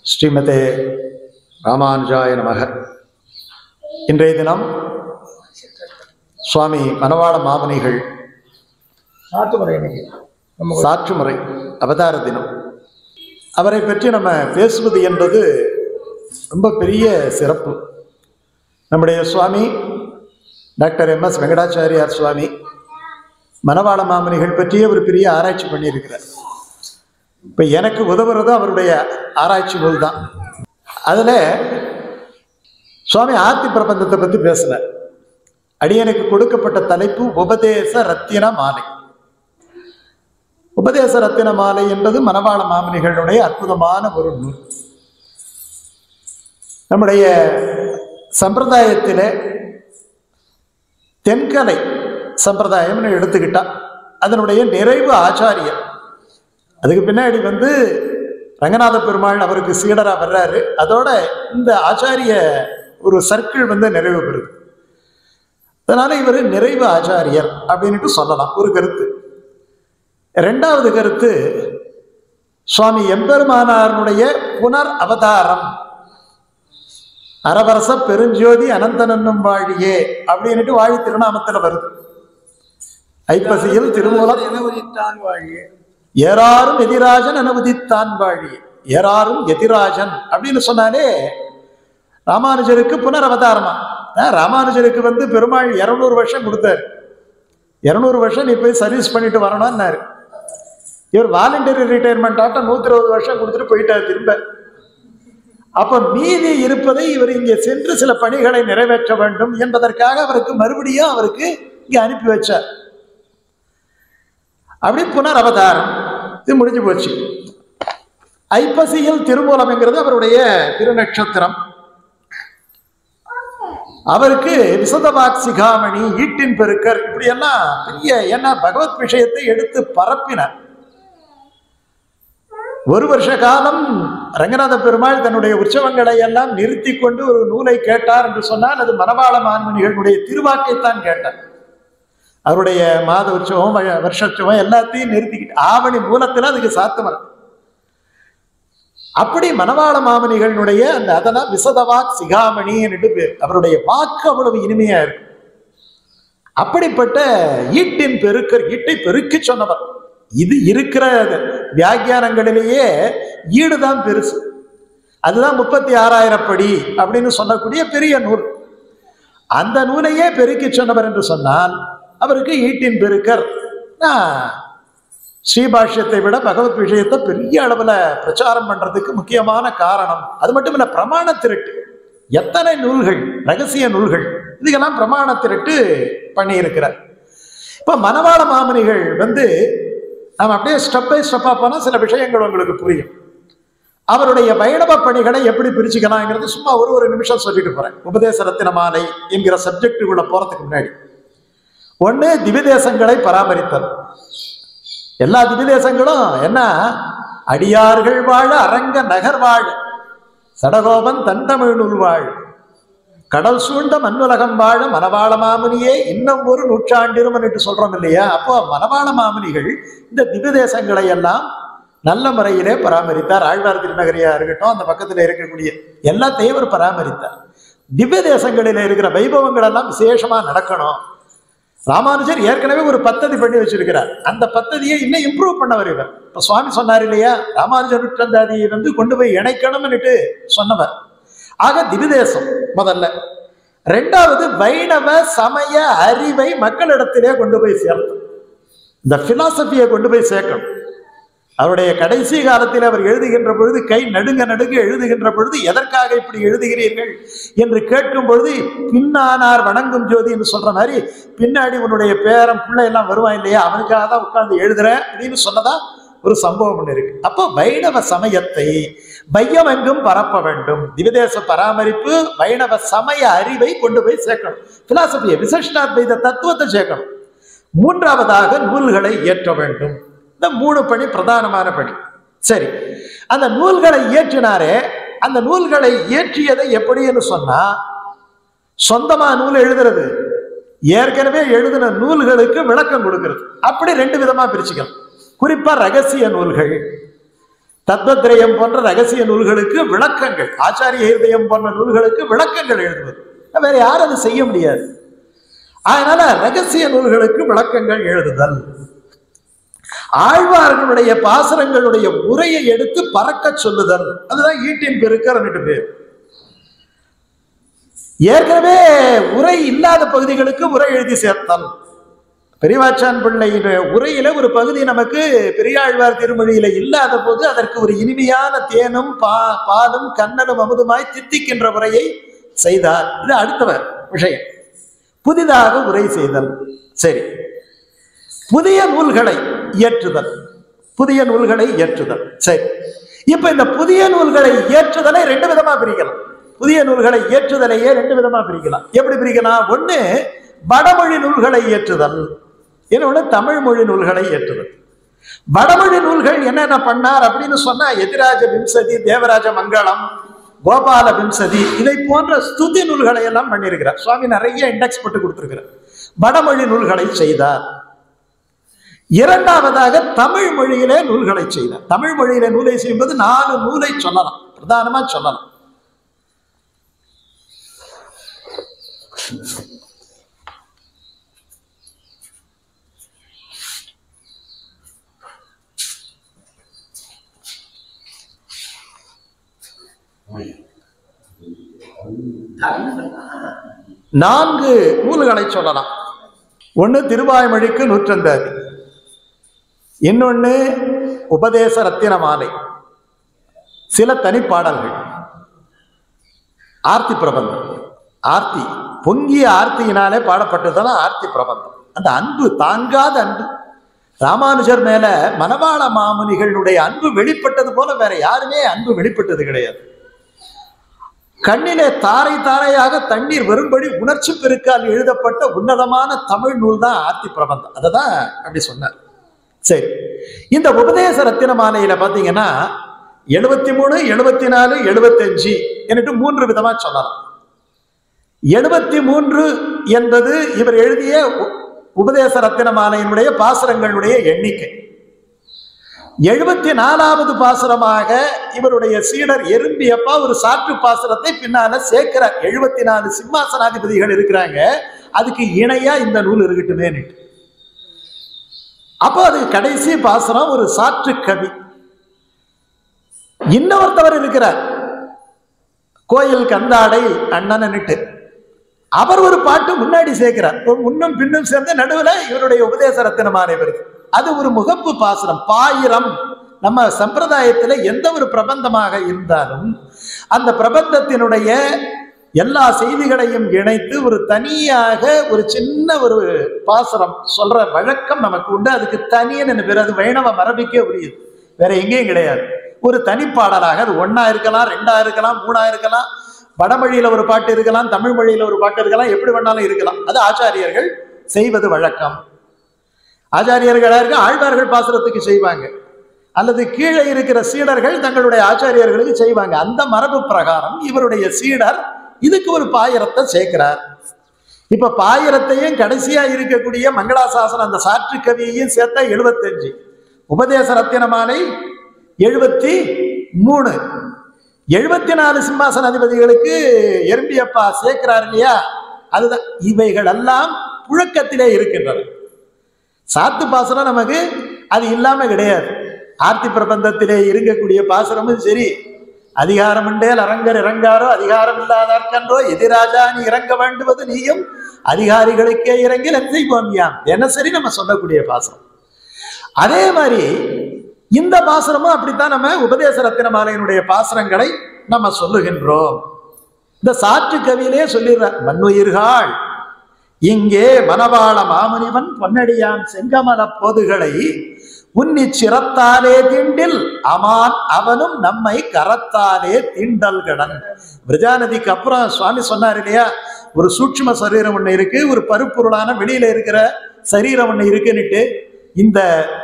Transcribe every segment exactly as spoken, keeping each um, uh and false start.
ஸ்ரீமதே ராமானுஜாய நமக. இன்றைய தினம் சுவாமி மணவாள மாமுனிகள் சாற்றுமுறை அவதார தினம். அவரை பற்றி நம்ம பேசுவது என்பது ரொம்ப பெரிய சிறப்பு. நம்முடைய Swami doctor M S Venkatachariyar Swami Manavala Mamunigal பற்றியே ஒரு பெரிய ஆராய்ச்சி பண்ணியிருக்கிறார். இப்போ எனக்கு உதவுறது அவருடைய ஆராய்ச்சி நூல் தான். அதில் சுவாமி ஆர்த்தி பிரபந்தத்தை பற்றி பேசுகிறார். அடியனுக்கு கொடுக்கப்பட்ட தலைப்பு உபதேச ரத்தின மாலை. உபதேச ரத்தின மாலை என்பது மணவாள மாமுனிகளுடைய அற்புதமான ஒரு நூல். நம்முடைய சம்பிரதாயத்தில் தென்கலை சம்பிரதாயம்னு எடுத்துக்கிட்டா அதனுடைய நிறைவு ஆச்சாரியர். அதுக்கு பின்னாடி வந்து ரங்கநாத பெருமாள் அவருக்கு சீடராக வர்றாரு. அதோட இந்த ஆச்சாரிய ஒரு சர்க்கிள் வந்து நிறைவு பெறுது. அதனால இவர் நிறைவு ஆச்சாரியர் அப்படின்ட்டு சொல்லலாம் ஒரு கருத்து. ரெண்டாவது கருத்து, சுவாமி எம்பெருமானாருடைய புனர் அவதாரம், அரவரச பெருஞ்சோதி அனந்தனன்னும் வாழியே அப்படின்ட்டு வாழி திருநாமத்தில் வருது. ஐப்பசியில் திருமூலம் எனவதித்தான் வாழியே, ஏறாரும் எதிராஜன் அனுமதித்தான் வாழி. ஏறாரும் எதிராஜன் அப்படின்னு சொன்னாலே ராமானுஜருக்கு புனர் அவதாரமா. ராமானுஜருக்கு வந்து பெருமாள் இருநூறு வருஷம் கொடுத்தாரு. இருநூறு வருஷம் நீ போய் சர்வீஸ் பண்ணிட்டு வரணும்னாரு. இவர் வாலண்டரி ரிட்டையர்மெண்ட் ஆட்டம் நூத்தி இருபது வருஷம் கொடுத்துட்டு போயிட்டார் திரும்ப. அப்ப மீதி இருப்பதை இவர் இங்கே சென்று சில பணிகளை நிறைவேற்ற வேண்டும் என்பதற்காக அவருக்கு மறுபடியும் அவருக்கு இங்க அனுப்பி வச்சார். அப்படி புனர் அவதாரம் இது முடிஞ்சு போச்சு. ஐப்பசியில் திருமூலம்ங்கிறது அவருடைய திருநட்சத்திரம். அவருக்கு விசதவாக் சிகாமணி, ஈட்டின் பெருக்கர், இப்படி எல்லாம் பெரிய என்ன பகவத் விஷயத்தை எடுத்து பரப்பினார். ஒரு வருஷ காலம் ரங்கநாத பெருமாள் தன்னுடைய உற்சவங்களை எல்லாம் நிறுத்தி கொண்டு ஒரு நூலை கேட்டார் என்று சொன்னால் அது மணவாள மாமுனிகளுடைய திருவாக்கைத்தான் கேட்டார். அவருடைய மாத உற்சவம் வருஷோற்சவம் எல்லாத்தையும் நிறுத்திக்கிட்டு ஆவணி மூலத்தில் அதுக்கு சாத்தமர். அப்படி மணவாள மாமுனிகளுடைய அந்த அதெல்லாம் விசதவாக் சிகாமணி என்று பேர். அவருடைய வாக்கு அவ்வளவு இனிமையா இருக்கு. அப்படிப்பட்ட ஈட்டின் பெருக்கர், ஈட்டை பெருக்கி சொன்னவர். இது இருக்கிற வியாக்கியானங்களிலேயே ஈடுதான் பெருசு. அதுதான் முப்பத்தி ஆறாயிரம் படி அப்படின்னு சொல்லக்கூடிய பெரிய நூல். அந்த நூலையே பெருக்கி சொன்னவர் என்று சொன்னால் அவருக்கு ஈட்டின் பெருக்கர். ஸ்ரீபாஷ்யத்தை விட பகவத் விஷயத்தை பெரிய அளவில் பிரச்சாரம் பண்றதுக்கு முக்கியமான காரணம் அது மட்டும் இல்லை, பிரமாண திரட்டு. எத்தனை நூல்கள், ரகசிய நூல்கள், இதுக்கெல்லாம் பிரமாண திரட்டு பண்ணி இருக்கிறார். இப்ப மணவாள மாமுனிகள் வந்து நம்ம அப்படியே ஸ்டெப் பை ஸ்டெப்பா போனா சில விஷயங்கள் உங்களுக்கு புரியும். அவருடைய வைணவ பணிகளை எப்படி பிரிச்சுக்கலாம்ங்கிறது சும்மா ஒரு ஒரு நிமிஷம் சொல்லிட்டு போறேன். உபதேச ரத்தின மாலை என்கிற சப்ஜெக்டுக்குள்ள போறதுக்கு முன்னாடி ஒண்ணு திவ்ய தேசங்களை பராமரித்தல். எல்லா திவ்ய தேசங்களும் என்ன, அடியார்கள் வாழ அரங்க நகர் வாழ சடகோபன் தன் தமிழ் நூல் வாழ் கடல் சூழ்ந்த மண்ணுலகம் வாழ மணவாள மாமுனியே இன்னும் ஒரு நூற்றாண்டிரும் என்று சொல்றோம் இல்லையா. அப்போ மணவாள மாமுனிகள் இந்த திவ்ய தேசங்களை எல்லாம் நல்ல முறையிலே பராமரித்தார். ஆழ்வார் திருநகரியா இருக்கட்டும், அந்த பக்கத்தில் இருக்கக்கூடிய எல்லாத்தையும் அவர் பராமரித்தார். திவ்ய தேசங்களில் இருக்கிற வைபவங்கள் எல்லாம் விசேஷமா நடக்கணும். ராமானுஜர் ஏற்கனவே ஒரு பத்ததி பண்ணி வச்சிருக்கிறார். அந்த பத்ததியை இன்னும் இம்ப்ரூவ் பண்ணவர் இவர். இப்ப சுவாமி சொன்னார் இல்லையா, ராமானுஜர் நூற்றந்தாதியை வந்து கொண்டு போய் இணைக்கணும்னுட்டு சொன்னவர். ஆக திவ்யதேசம் முதல்ல. ரெண்டாவது வைணவ சமய அறிவை மக்களிடத்திலே கொண்டு போய் சேர்த்தோம். இந்த பிலாசபியை கொண்டு போய் சேர்க்கணும். அவருடைய கடைசி காலத்தில் அவர் எழுதுகின்ற பொழுது கை நடுங்க நடுங்க எழுதுகின்ற பொழுது எதற்காக இப்படி எழுதுகிறீர்கள் என்று கேட்கும் பொழுது பின்னானார் வணங்கும் ஜோதி என்று சொல்ற மாதிரி பின்னாடி உன்னுடைய பேரன் பிள்ளை எல்லாம் வருவான் இல்லையா, அவனுக்காக தான் உட்கார்ந்து எழுதுறேன் அப்படின்னு சொன்னதா ஒரு சம்பவம் ஒன்று இருக்கு. அப்போ வைணவ சமயத்தை வையம் எங்கும் பரப்ப வேண்டும். திவ்யதேச பராமரிப்பு, வைணவ சமய அறிவை கொண்டு போய் சேர்க்கணும். பிலாசபியை, விசிஷ்டாத்வைத தத்துவத்தை சேர்க்கணும். மூன்றாவதாக நூல்களை இயற்ற வேண்டும். இந்த மூணு பணி பிரதானமான பணி. சரி, அந்த நூல்களை இயற்றினாரே, அந்த நூல்களை இயற்றியதை எப்படின்னு சொன்னா, சொந்தமா நூல் எழுதுறது, ஏற்கனவே எழுதின நூல்களுக்கு விளக்கம் கொடுக்கிறது. அப்படி ரெண்டு விதமா பிரிச்சுக்கலாம். குறிப்பா ரகசிய நூல்கள், தத்வத்ரயம் போன்ற ரகசிய நூல்களுக்கு விளக்கங்கள், ஆச்சாரிய ஹிருதயம் போன்ற நூல்களுக்கு விளக்கங்கள் எழுதுவது. வேற யாரும் அதை செய்ய முடியாது. அதனால ரகசிய நூல்களுக்கு விளக்கங்கள் எழுதுதல். ஆழ்வார்களுடைய பாசுரங்களுடைய உரையை எடுத்து பறக்க சொல்லுதல், அதுதான் ஈட்டின் பெருக்கர் பேர். ஏற்கனவே உரை இல்லாத பகுதிகளுக்கு உரை எழுதி சேர்த்தல். பெரியவாச்சான் பிள்ளையின் உரையில ஒரு பகுதி நமக்கு பெரியாழ்வார் திருமொழியில இல்லாத போது அதற்கு ஒரு இனிமையான தேனும் பா பாலும் கண்ணனும் அமுதுமாய் தித்திக்கின்ற உரையை செய்தார். இது அடுத்தவர் விஷயம். புதிதாக உரை செய்தல். சரி, புதிய நூல்களை இயற்றுதல். புதிய நூல்களை இயற்றுதல். சரி, இப்ப இந்த புதிய நூல்களை இயற்றுதலை ரெண்டு விதமா பிரிக்கலாம். புதிய நூல்களை இயற்றுதலையே ரெண்டு விதமா பிரிக்கலாம். எப்படி பிரிக்கலாம்? ஒண்ணு வடமொழி நூல்களை இயற்றுதல், இன்னொன்னு தமிழ் மொழி நூல்களை இயற்றுதல். வடமொழி நூல்கள் என்னென்ன பண்ணார் அப்படின்னு சொன்னா, எதிராஜ விம்சதி, தேவராஜ மங்களம், கோபால விம்சதி, இதை போன்ற ஸ்துதி நூல்களை எல்லாம் பண்ணியிருக்கிறார். சுவாமி நிறைய இண்டெக்ஸ் போட்டு கொடுத்திருக்கிறார். வடமொழி நூல்களை செய்தார். இரண்டாவதாக தமிழ் மொழியிலே நூல்களை செய்தார். தமிழ் மொழியிலே நூலை செய்யும்போது நாலு நூலை சொல்லலாம், பிரதானமா சொல்லலாம். நான்கு நூல்களை சொல்லலாம். ஒன்னு திருவாய்மொழிக்கு நூற்றந்தாதி, இன்னொன்னு உபதேச ரத்தின மாலை, சில தனிப்பாடல்கள், ஆர்த்தி பிரபந்தம். ஆர்த்தி பொங்கிய ஆர்த்தியினாலே பாடப்பட்டதுதான் ஆர்த்தி பிரபந்தம். அந்த அன்பு, தாங்காத அன்பு, ராமானுஜர் மேல மணவாள மாமுனிகளுடைய அன்பு வெளிப்பட்டது போல வேற யாருமே அன்பு வெளிப்பட்டது கிடையாது. கண்ணிலே தாரை தாரையாக தண்ணீர் வரும்படி உணர்ச்சி பெருக்கால் எழுதப்பட்ட உன்னதமான தமிழ் நூல் தான் ஆர்த்தி பிரபந்தம். அதை தான் அப்படி சொன்னார். சரி, இந்த உபதேச ரத்தின மாலையில பாத்தீங்கன்னா எழுபத்தி மூணு எழுபத்தி நாலு எழுபத்தி அஞ்சு என்று மூன்று விதமா சொல்லலாம். எழுபத்தி மூன்று என்பது இவர் எழுதிய உபதேச ரத்தின மாலையினுடைய பாசுரங்களுடைய எண்ணிக்கை. எழுபத்தி நாலாவது பாசுரமாக இவருடைய சீடர் எறும்பியப்பா ஒரு சாற்று பாசுரத்தை பின்னால சேர்க்கிறார். எழுபத்தி நாலு சிம்மாசனாதிபதிகள் இருக்கிறாங்க, அதுக்கு இணையா இந்த நூல் இருக்கட்டுமே. அப்போ அது கடைசி பாசுரம் ஒரு சாற்று கவி. இன்னொருத்தவர் இருக்கிறார், கோயில் கந்தாடை அண்ணன்னுட்டு, அவர் ஒரு பாட்டு முன்னாடி சேர்க்கிறார். முன்னும் பின்னும் சேர்ந்து நடுவில் இவருடைய உபதேச ரத்தின மாலை வருது. அது ஒரு முகப்பு பாசுரம். பாயிரம் நம்ம சம்பிரதாயத்தில் எந்த ஒரு பிரபந்தமாக இருந்தாலும் அந்த பிரபந்தத்தினுடைய எல்லா செய்திகளையும் இணைத்து ஒரு தனியாக ஒரு சின்ன ஒரு பாசுரம் சொல்ற வழக்கம் நமக்கு உண்டு. அதுக்கு தனியன்னு பேர். அது வைணவ மரபுக்கே உரியது, வேற எங்கேயும் கிடையாது. ஒரு தனிப்பாடலாக அது ஒன்னா இருக்கலாம், ரெண்டா இருக்கலாம், மூணா இருக்கலாம், வடமொழியில ஒரு பாட்டு இருக்கலாம், தமிழ் மொழியில ஒரு பாட்டு இருக்கலாம், எப்படி வேணாலும் இருக்கலாம். அது ஆச்சாரியர்கள் செய்வது வழக்கம். ஆச்சாரியர்களாக ஆழ்வார்கள் பாசுரத்துக்கு செய்வாங்க, அல்லது கீழே இருக்கிற சீடர்கள் தங்களுடைய ஆச்சாரியர்களுக்கு செய்வாங்க. அந்த மரபு பிரகாரம் இவருடைய சீடர் இதுக்கு ஒரு பாயிரத்தை சேர்க்கிறார். இப்ப பாயிரத்தையும் கடைசியா இருக்கக்கூடிய மங்களாசாசனம் அந்த சாற்று கவியையும் சேர்த்தா எழுபத்தஞ்சு, உபதேச ரத்தின மாலை எழுபத்தி மூணு, எழுபத்தி நாலு சிம்மாசன அதிபதிகளுக்கு எறும்பியப்பா சேர்க்கிறார் இல்லையா, அதுதான். இவைகள் எல்லாம் புழக்கத்திலே இருக்கின்றன. சாத்து பாசுரம் நமக்கு அது இல்லாம கிடையாது. ஆர்த்தி பிரபந்தத்திலே இருக்கக்கூடிய பாசுரமும் சரி, அதிகாரம் உண்டேல் அரங்கர் இறங்காரோ அதிகாரம் இல்லாதார்கன்றோ எதிராஜா நீ இறங்க வேண்டுவது நீயும் அதிகாரிகளுக்கே இறங்கி செய்வோம்யாம் தினசரி நம்ம சொல்லக்கூடிய பாசுரம். அதே மாதிரி இந்த பாசுரமும் அப்படித்தான் நம்ம உபதேச ரத்தின மாலையினுடைய பாசுரங்களை நம்ம சொல்லுகின்றோம். இந்த சாற்று கவியிலே சொல்லிடுற, மண்ணுயிர்கள் இங்கே மணவாள மாமுனிவன் பொன்னடியான் செங்கமல போதுகளை உன்னி சிரத்தாலே தீண்டில் அமான் அவனும் நம்மை கரத்தாலே தீண்டல் கடன். விரஜாநதிக்கு அப்புறம் சுவாமி சொன்னார் இல்லையா, ஒரு சூட்சும சரீரம் ஒண்ணு இருக்கு, ஒரு பருப்பொருளான வெளியில இருக்கிற சரீரம் ஒண்ணு இருக்குன்னுட்டு. இந்த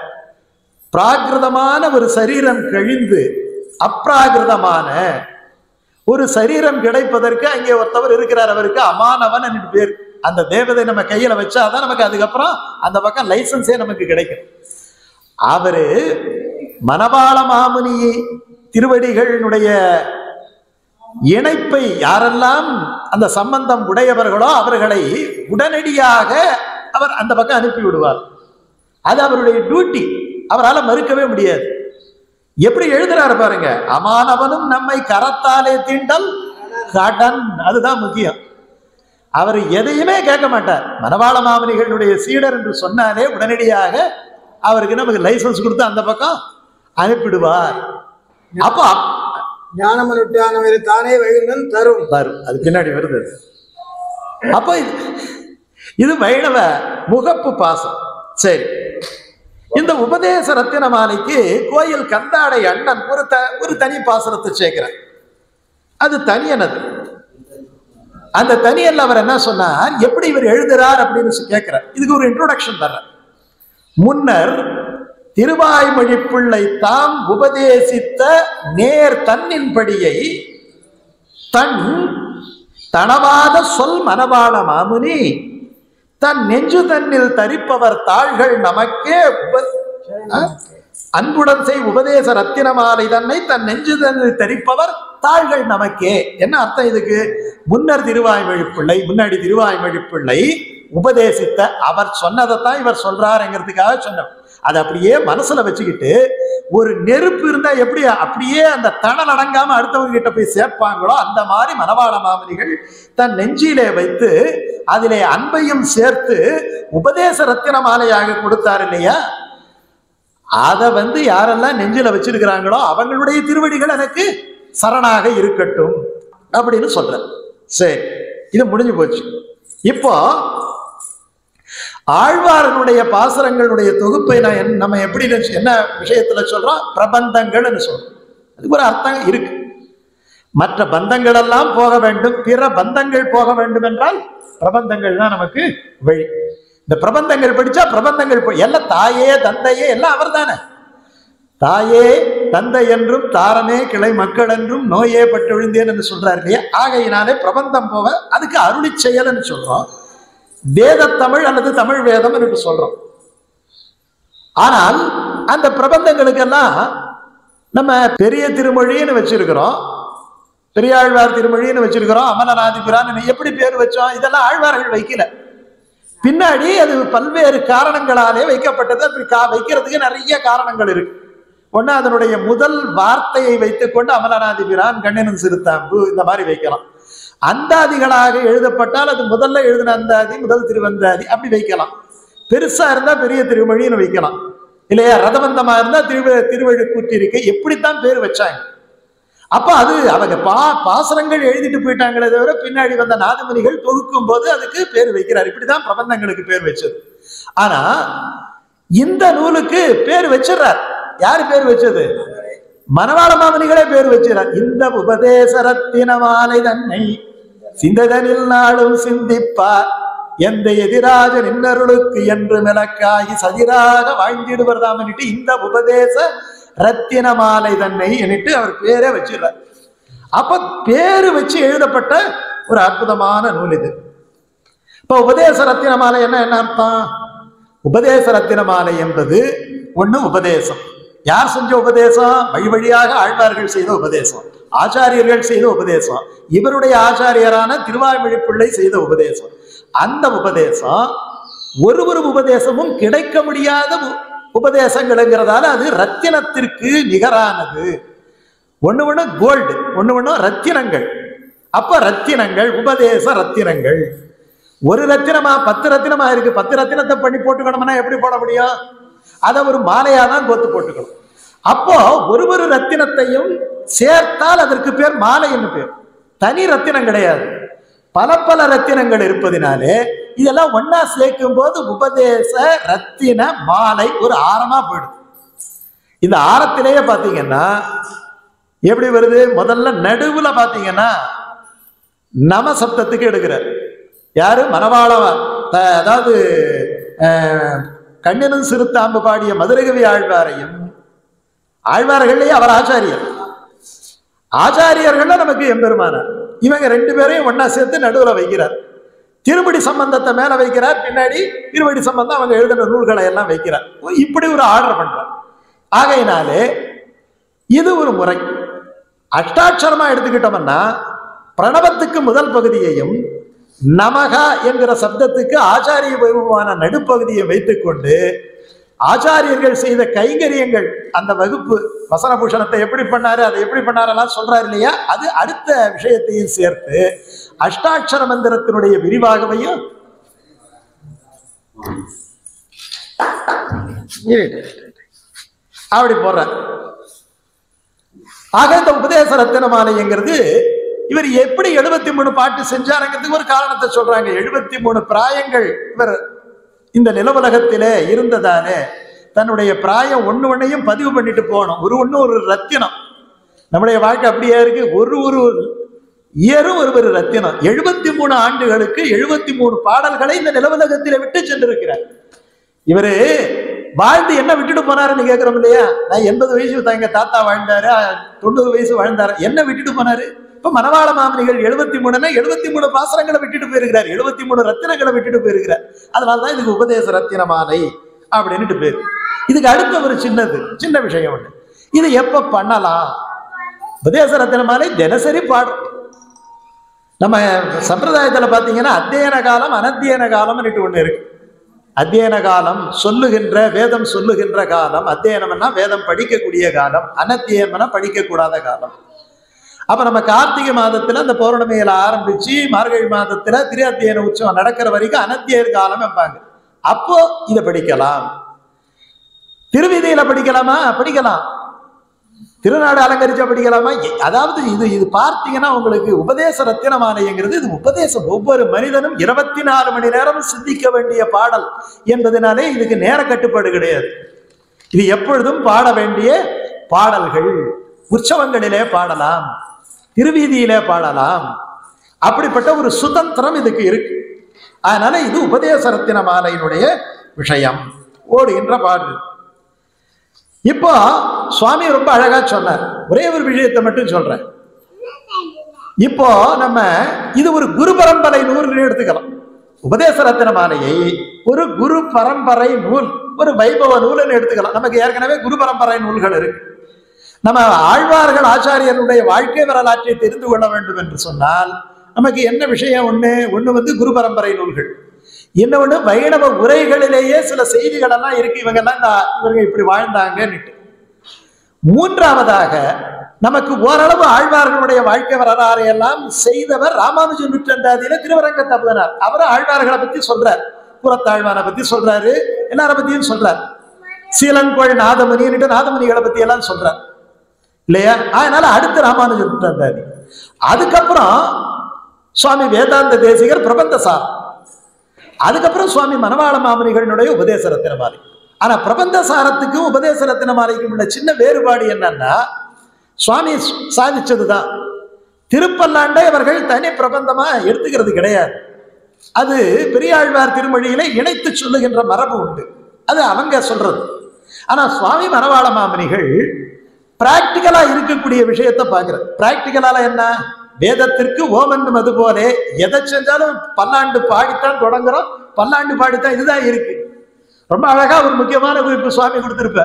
பிராகிருதமான ஒரு சரீரம் கழிந்து அப்ராகிருதமான ஒரு சரீரம் கிடைப்பதற்கு அங்கே ஒருத்தவர் இருக்கிறார், அவருக்கு அமானவன் என்று பேர். அந்த தேவதை நம்ம கையில வச்சாதான் நமக்கு அதுக்கப்புறம் அந்த பக்கம் லைசன்ஸே நமக்கு கிடைக்கும். அவரு மணவாள மாமுனி திருவடிகளினுடைய இணைப்பை யாரெல்லாம் அந்த சம்பந்தம் உடையவர்களோ அவர்களை உடனடியாக அவர் அந்த பக்கம் அனுப்பி விடுவார். அது அவருடைய டியூட்டி, அவரால் மறுக்கவே முடியாது. எப்படி எழுதுறாரு பாருங்க, அமானவனும் நம்மை கரத்தாலே தீண்டல் கடன், அதுதான் முக்கியம். அவர் எதையுமே கேட்க மாட்டார். மணவாள மாமுனிகளுடைய சீடர் என்று சொன்னாலே உடனடியாக அவருக்கு நமக்கு லைசன்ஸ் கொடுத்து அந்த பக்கம் அனுப்பிடுவார். அப்போ ஞானமனுட்டானவரை தானே வைகுந்தன் தரும் தரும், அது பின்னாடி வருது. அப்போ இது வைணவ முகப்பு பாசம். சரி, இந்த உபதேச ரத்தின மாலைக்கு கோயில் கந்தாடை அண்ணன் ஒரு த ஒரு தனி பாசனத்தை சேர்க்கிறார். அது தனியனது. அந்த தனியல்ல அவர் என்ன சொன்னார், எப்படி இவர் எழுதுறார் அப்படின்னு கேட்கிறார். இதுக்கு ஒரு இன்ட்ரோடக்ஷன் தர்றார். முன்னர் திருவாய்மொழி பிள்ளை தாம் உபதேசித்த நேர் தன்னின்படியை தன் தனவாத சொல் மணவாள மாமுனி தன் நெஞ்சு தன்னில் தரிப்பவர் தாள்கள் நமக்கே அன்புடன் செய் உபதேச ரத்தின மாலை தன்னை தன் நெஞ்சு தன்னில் தரிப்பவர் தாள்கள் நமக்கே. என்ன அர்த்தம் இதுக்கு? முன்னர் திருவாய்மொழி பிள்ளை, முன்னாடி திருவாய்மொழி பிள்ளை உபதேசித்த அவர் சொன்னதைத்தான் இவர் சொல்றாருங்கிறதுக்காக சொன்னார். அதை அப்படியே மனசுல வச்சுக்கிட்டு ஒரு நெருப்பு இருந்தா எப்படி அப்படியே அந்த தணல் அடங்காம அடுத்தவங்க கிட்ட போய் சேர்ப்பாங்களோ அந்த மாதிரி மணவாள மாமுனிகள் தன் நெஞ்சிலே வைத்து அதிலே அன்பையும் சேர்த்து உபதேச ரத்தின மாலையாக கொடுத்தார் இல்லையா? அதை வந்து யாரெல்லாம் நெஞ்சில வச்சிருக்கிறாங்களோ அவங்களுடைய திருவடிகள் எனக்கு சரணாக இருக்கட்டும் அப்படின்னு சொல்ற. சரி, இது முடிஞ்சு போச்சு. இப்போ ஆழ்வார்களுடைய பாசுரங்களுடைய தொகுப்பை நான் நம்ம எப்படி என்ன விஷயத்துல சொல்றோம்? பிரபந்தங்கள்னு சொல்றோம். அதுக்கு ஒரு அர்த்தம் இருக்கு. மற்ற பந்தங்கள் எல்லாம் போக வேண்டும், பிற பந்தங்கள் போக வேண்டும் என்றால் பிரபந்தங்கள் தான் நமக்கு வழி. இந்த பிரபந்தங்கள் படிச்சா பிரபந்தங்கள் போய் எல்லாம் தாயே தந்தையே எல்லாம் அவர் தானே. தாயே தந்தை என்றும் தாரமே கிளை மக்கள் என்றும் நோயே பட்டு விழுந்தேன் என்று சொல்றாரு இல்லையா? ஆகையினாலே பிரபந்தம் போக அதுக்கு அருளி செயல்னு சொல்றோம். வேத தமிழ் அல்லது தமிழ் வேதம் என்று சொல்றோம். ஆனால் அந்த பிரபந்தங்களுக்கெல்லாம் நம்ம பெரிய திருமொழின்னு வச்சிருக்கிறோம், பெரியாழ்வார் திருமொழின்னு வச்சிருக்கிறோம், அமலநாதிபிரான் எப்படி பேர் வச்சோம்? இதெல்லாம் ஆழ்வார்கள் வைக்கல. பின்னாடி அது பல்வேறு காரணங்களாலே வைக்கப்பட்டது. அப்படி கா வைக்கிறதுக்கு நிறைய காரணங்கள் இருக்கு. ஒண்ணு, அதனுடைய முதல் வார்த்தையை வைத்துக் கொண்டு அமலநாதிபிரான், கண்ணனும் சிறுத்தாம்பு இந்த மாதிரி வைக்கலாம். அந்தாதிகளாக எழுதப்பட்டால் அது முதல்ல எழுதின அந்தாதி, முதல் திருவந்தாதி அப்படி வைக்கலாம். பெருசா இருந்தா பெரிய திருமொழின்னு வைக்கலாம் இல்லையா? ரதபந்தமா இருந்தா திரு திருவழி கூற்றிருக்கை, எப்படித்தான் பேர் வச்சாங்க. அப்ப அது அவங்க பா பாசனங்கள் எழுதிட்டு போயிட்டாங்களே தவிர பின்னாடி வந்த நாதமுனிகள் தொகுக்கும் போது அதுக்கு பேர் வைக்கிறார். இப்படிதான் பிரபந்தங்களுக்கு பேர் வச்சது. ஆனா இந்த நூலுக்கு பேர் வச்சிடறார். யாரு பேர் வச்சது? மணவாள மாமுனிகளே பேர் வச்சிடறார். இந்த உபதேச ரத்தின மாலை தன்னை சிந்ததனில் நாளும் சிந்திப்பார் எந்த எதிராஜ நின்னருளுக்கு என்று மிளக்காகி சதிராக வாழ்ந்திடுவர்தாம் என்னிட்டு இந்த உபதேச ரத்தின மாலை தன்னை என்னிட்டு அவர் பேரே வச்சிடறார். அப்ப பேரு வச்சு எழுதப்பட்ட ஒரு அற்புதமான நூல் இது. இப்ப உபதேச ரத்தின மாலை என்ன என்ன அர்த்தம்? உபதேச ரத்தின மாலை என்பது ஒண்ணு உபதேசம். யார் செஞ்ச உபதேசம்? வழி வழியாக ஆழ்வார்கள் செய்த உபதேசம், ஆச்சாரியர்கள் செய்த உபதேசம், இவருடைய ஆச்சாரியரான திருவாய்மொழி பிள்ளை செய்த உபதேசம். அந்த உபதேசம் ஒரு ஒரு உபதேசமும் கிடைக்க முடியாத உபதேசங்கள்ங்கிறதால அது ரத்தினத்திற்கு நிகரானது. ஒண்ணு ஒண்ணு கோல்டு, ஒண்ணு ஒண்ணு ரத்தினங்கள். அப்ப ரத்தினங்கள் உபதேச ரத்தினங்கள். ஒரு ரத்தினமா பத்து ரத்தினமா இருக்கு. பத்து ரத்தினத்தை பண்ணி போட்டுக்கணும்னா எப்படி போட முடியும்? அதை ஒரு மாலையா தான் கோத்து போட்டுக்கணும். அப்போ ஒரு ஒரு ரத்தினத்தையும் சேர்த்தால் அதற்கு பேர் மாலை என்று பேர். தனி ரத்தினம் கிடையாது, பல பல ரத்தினங்கள் இருப்பதினாலே இதெல்லாம் ஒன்னா சேர்க்கும் போது உபதேச ரத்தின மாலை ஒரு ஆரமா போயிடுது. இந்த ஆரத்திலேயே பாத்தீங்கன்னா எப்படி வருது? முதல்ல நடுவுல பாத்தீங்கன்னா நம சப்தத்துக்கு எடுக்கிறார். யாரு? மணவாளவா. அதாவது கண்ணனும் சிறுத்தாம்பு பாடிய மதுரகவி ஆழ்வாரையும், ஆழ்வார்கள்லயே அவர் ஆச்சாரியர், ஆச்சாரியர்கள் நமக்கு எம்பெருமானார். இவங்க ரெண்டு பேரையும் ஒன்னா சேர்த்து நடுவுல வைக்கிறார். திருவடி சம்பந்தத்தை மேல வைக்கிறார், பின்னாடி திருவடி சம்பந்தம் அவங்க எழுதின நூல்களை எல்லாம் வைக்கிறார். இப்படி ஒரு ஆர்டர் பண்றார். ஆகையினாலே இது ஒரு முறை. அஷ்டாட்சரமா எடுத்துக்கிட்டோம்னா பிரணவத்துக்கு முதல் பகுதியையும் நமகா என்கிற சப்தத்துக்கு ஆச்சாரிய வைபவமான நடுப்பகுதியை வைத்துக்கொண்டு ஆச்சாரியர்கள் செய்த கைங்கரியங்கள், அந்த வகுப்பு வசனபூஷணத்தை எப்படி பண்ணாரு, அதை எப்படி பண்ணாரெல்லாம் சொல்றாரு இல்லையா, அது அடுத்த விஷயத்தையும் சேர்த்து அஷ்டாட்சர மந்திரத்தினுடைய விரிவாகவையும் அப்படி போடுற. ஆக இந்த உபதேச ரத்தின மாலைங்கிறது இவர் எப்படி எழுபத்தி மூணு பாட்டு செஞ்சாருங்கிறதுக்கு ஒரு காரணத்தை சொல்றாங்க. எழுபத்தி மூணு பிராயங்கள் இவர் இந்த நிலவுலகத்திலே இருந்ததாலே தன்னுடைய பிராயம் ஒண்ணு ஒன்னையும் பதிவு பண்ணிட்டு போகணும். ஒரு ஒண்ணு ஒரு ரத்தினம். நம்முடைய வாழ்க்கை அப்படியே இருக்கு. ஒரு ஒரு இயரும் ஒரு ஒரு ரத்தினம். எழுபத்தி மூணு ஆண்டுகளுக்கு எழுபத்தி மூணு பாடல்களை இந்த நிலவுலகத்திலே விட்டு சென்றிருக்கிறார். இவரு வாழ்ந்து என்ன விட்டுட்டு போனாருன்னு கேட்கிறோம் இல்லையா. நான் எண்பது வயசு தான் எங்க தாத்தா வாழ்ந்தாரு, தொண்ணூறு வயசு வாழ்ந்தாரு, என்ன விட்டுட்டு போனாரு? இப்ப மணவாள மாமனிகள் எழுபத்தி மூணுன்னா எழுபத்தி மூணு பாசனங்களை விட்டுட்டு போயிருக்கிறார், எழுபத்தி மூணு ரத்தினங்களை விட்டுட்டு போயிருக்கிறார். அதனாலதான் இதுக்கு உபதேச ரத்தின மாலை அப்படின்னுட்டு பேரு. இதுக்கு அடுத்த ஒரு சின்னது சின்ன விஷயம் ஒண்ணு. இது எப்ப பண்ணலாம்? உபதேச ரத்தின மாலை தினசரி பாடும். நம்ம சம்பிரதாயத்துல பாத்தீங்கன்னா அத்தியன காலம் அனத்தியன காலம்னு ஒண்ணு இருக்கு. அத்தியன காலம் சொல்லுகின்ற வேதம் சொல்லுகின்ற காலம், அத்தியனம்னா வேதம் படிக்கக்கூடிய காலம், அனத்தியம்னா படிக்க கூடாத காலம். அப்ப நம்ம கார்த்திகை மாதத்துல அந்த பௌர்ணமியில ஆரம்பிச்சு மார்கழி மாதத்துல திரு அத்தியன உற்சவம் நடக்கிற வரைக்கும் அனத்தியர் காலம் வைப்பாங்க. அப்போ இதை படிக்கலாம். திருவீதியில படிக்கலாமா? படிக்கலாம். திருநாடு அலங்கரிச்சா படிக்கலாமா? அதாவது இது இது பார்த்தீங்கன்னா உங்களுக்கு உபதேச ரத்தின மாலைங்கிறது இது உபதேசம். ஒவ்வொரு மனிதனும் இருபத்தி நாலு மணி நேரம் சிந்திக்க வேண்டிய பாடல் என்பதனாலே இதுக்கு நேர கட்டுப்பாடு கிடையாது. இது எப்பொழுதும் பாட வேண்டிய பாடல்கள். உற்சவங்களிலே பாடலாம், திருவீதியிலே பாடலாம். அப்படிப்பட்ட ஒரு சுதந்திரம் இதுக்கு இருக்கு. அதனால இது உபதேச ரத்தின மாலையினுடைய விஷயம். ஓடுகின்ற பாடல். இப்போ சுவாமி ரொம்ப அழகா சொன்னார். ஒரே ஒரு விஷயத்தை மட்டும் சொல்றேன். இப்போ நம்ம இது ஒரு குரு பரம்பரை நூல் எடுத்துக்கலாம். உபதேச ரத்தின மாலையை ஒரு குரு பரம்பரை நூல், ஒரு வைபவ நூல்னு எடுத்துக்கலாம். நமக்கு ஏற்கனவே குரு பரம்பரை நூல்கள் இருக்கு. நம்ம ஆழ்வார்கள் ஆச்சாரியனுடைய வாழ்க்கை வரலாற்றை தெரிந்து கொள்ள வேண்டும் என்று சொன்னால் நமக்கு என்ன விஷயம்? ஒண்ணு ஒண்ணு வந்து குரு பரம்பரை நூல்கள், இன்னொன்று வைணவ உரைகளிலேயே சில செய்திகள் எல்லாம் இருக்கு. இவங்க எல்லாம் இந்த இவங்க இப்படி வாழ்ந்தாங்கன்னு. மூன்றாவதாக நமக்கு ஓரளவு ஆழ்வார்களுடைய வாழ்க்கை வரலாறு எல்லாம் செய்தவர் ராமானுஜ நூற்றந்தாதியில திருவரங்க தப்புதனார். அவரும் ஆழ்வார்களை பத்தி சொல்றார், புறத்தாழ்வானை பத்தி சொல்றாரு, எல்லார பத்தியும் சொல்றார். சீலங்கோள் நாதமணின்னுட்டு நாதமணிகளை பத்தி எல்லாம் சொல்றார் இல்லையா. அதனால அடுத்து ராமானுஜ நூற்றந்தாதி. அதுக்கப்புறம் சுவாமி வேதாந்த தேசிகர் பிரபந்தசார். அதுக்கப்புறம் சுவாமி மணவாள மாமனிகளுடைய உபதேச ரத்தின மாலை. ஆனா பிரபந்த சாரத்துக்கும் உபதேச ரத்தின மாலைக்கும் உள்ள சின்ன வேறுபாடு என்னன்னா, சுவாமி சாதிச்சதுதான். திருப்பல்லாண்டை அவர்கள் தனி பிரபந்தமா எடுத்துக்கிறது கிடையாது. அது பெரியாழ்வார் திருமொழியில இணைத்து சொல்லுகின்ற மரபு உண்டு, அது அவங்க சொல்றது. ஆனா சுவாமி மணவாள மாமனிகள் பிராக்டிக்கலா இருக்கக்கூடிய விஷயத்தை பாக்குற. பிராக்டிக்கலால என்ன? வேதத்திற்கு ஓமன்னும் அது போல எதை செஞ்சாலும் பல்லாண்டு பாடித்தான் தொடங்குறோம், பல்லாண்டு பாடித்தான். இதுதான் இருக்கு. ரொம்ப அழகா ஒரு முக்கியமான குறிப்பு சுவாமி கொடுத்திருப்ப.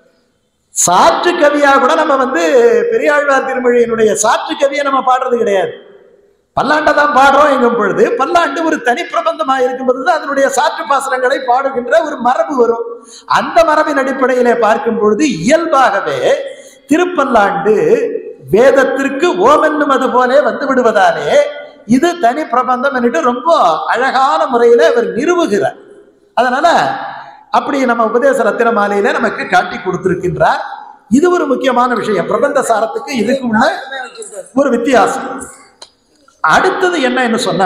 சாற்று கவியா கூட நம்ம வந்து பெரியாழ்வார் திருமொழியினுடைய சாற்று கவியை நம்ம பாடுறது கிடையாது, பல்லாண்டை தான் பாடுறோம். எங்கும் பொழுது பல்லாண்டு ஒரு தனி பிரபந்தமா இருக்கும்போது அதனுடைய சாற்று பாசனங்களை பாடுகின்ற ஒரு மரபு வரும். அந்த மரபின் அடிப்படையிலே பார்க்கும் பொழுது இயல்பாகவே திருப்பல்லாண்டு வேதத்திற்கு ஓமென்னும் அது போலே வந்து விடுவதாலே இது தனி பிரபந்தம் என்று ரொம்ப அழகான முறையில அவர் நிறுவுகிறார். அதனால அப்படி நம்ம உபதேச ரத்தின மாலையில நமக்கு காட்டி கொடுத்திருக்கின்றார். இது ஒரு முக்கியமான விஷயம். பிரபந்த சாரத்துக்கு இதுக்கு உள்ள ஒரு வித்தியாசம். அடுத்தது என்ன சொன்ன,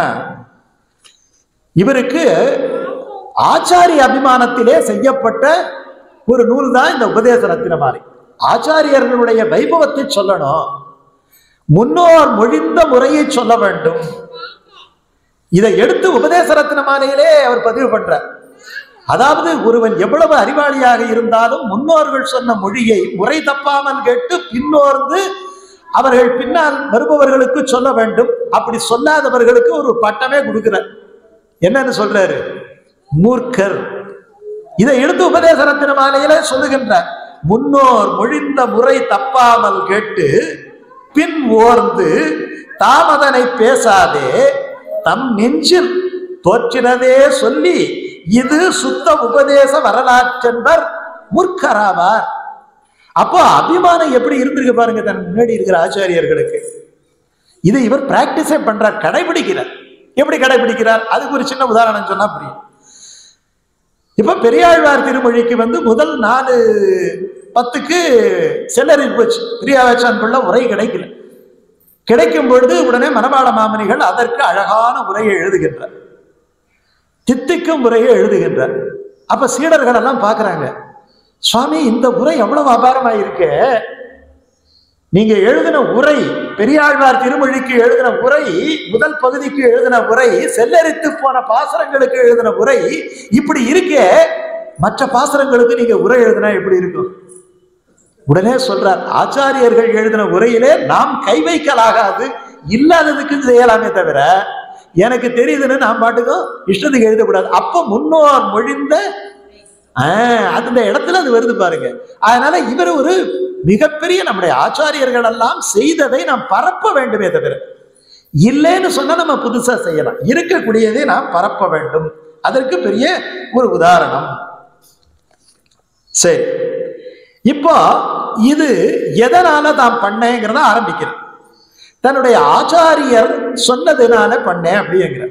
இவருக்கு ஆச்சாரிய அபிமானத்திலே செய்யப்பட்ட ஒரு நூல் தான் இந்த உபதேச ரத்தின மாலை. ஆச்சாரியர்களுடைய வைபவத்தை சொல்லணும், முன்னோர் மொழிந்த முறையை சொல்ல வேண்டும். இதை எடுத்து உபதேச ரத்தின மாலையிலே அவர் பதிவு பண்றார். அதாவது ஒருவன் எவ்வளவு அறிவாளியாக இருந்தாலும் முன்னோர்கள் சொன்ன மொழியை முறை தப்பாமல் கேட்டு பின்னோர்ந்து அவர்கள் பின்னால் வருபவர்களுக்கு சொல்ல வேண்டும். அப்படி சொல்லாதவர்களுக்கு ஒரு பட்டமே கொடுக்கிறார். என்னன்னு சொல்றாரு? மூர்க்கர். இதை எடுத்து உபதேச ரத்தின மாலையில சொல்லுகின்றார். முன்னோர் மொழிந்த முறை தப்பாமல் கேட்டு பின் ஓர்ந்து தாமதனை பேசாதே தம் நெஞ்சில் தோற்றினதே சொல்லி இது சுத்த உபதேச வரலாற்றென்பர் முற்கராவார். அப்போ அபிமானம் எப்படி இருந்திருக்கு பாருங்க தன் முன்னாடி இருக்கிற ஆச்சாரியர்களுக்கு. இதை இவர் பிராக்டிஸே பண்றார், கடைபிடிக்கிறார். எப்படி கடைபிடிக்கிறார்? அதுக்கு ஒரு சின்ன உதாரணம் சொன்னா புரியும். இப்ப பெரியாழ்வார் திருமொழிக்கு வந்து முதல் நாலு பத்துக்கு செல்லறி போச்சு, பெரியாழ்வார் பிள்ளை உரை கிடைக்கல. கிடைக்கும் பொழுது உடனே மனபால மாமனிகள் அதற்கு அழகான உரையை எழுதுகின்றார், தித்திக்கும் உரையை எழுதுகின்றார். அப்ப சீடர்கள் எல்லாம் பாக்குறாங்க, சுவாமி இந்த உரை எவ்வளவு அபாரமாயிருக்கு, நீங்க எழுதின உரை, பெரியாழ்வார் திருமொழிக்கு எழுதின உரை, முதல் பகுதிக்கு எழுதின உரை, செல்லரித்து போன பாசுரங்களுக்கு எழுதின உரை இப்படி இருக்கே, மற்ற பாசுரங்களுக்கு நீங்க உரை எழுதினா எப்படி இருக்கும்? உடனே சொல்றார், ஆச்சாரியர்கள் எழுதின உரையிலே நாம் கை வைக்கலாகாது, இல்லாததுக்கு செய்யலாமே தவிர எனக்கு தெரியுதுன்னு நாம் பாட்டுக்கும் இஷ்டத்துக்கு எழுதக்கூடாது. அப்ப முன்னோர் மொழிந்த ஆஹ் அந்த இடத்துல அது வருது பாருங்க. அதனால இவர் ஒரு மிகப்பெரிய நம்முடைய ஆச்சாரியர்கள் எல்லாம் செய்ததை நாம் பரப்ப வேண்டுமே தவிர, இல்லைன்னு சொன்னா நம்ம புதுசா செய்யலாம், இருக்கக்கூடியதை நாம் பரப்ப வேண்டும். அதற்கு பெரிய ஒரு உதாரணம். சரி, இப்போ இது எதனால தான் பண்ணேங்கிறத ஆரம்பிக்கிறேன். தன்னுடைய ஆச்சாரியர் சொன்னதுனால பண்ணேன் அப்படிங்கிறார்.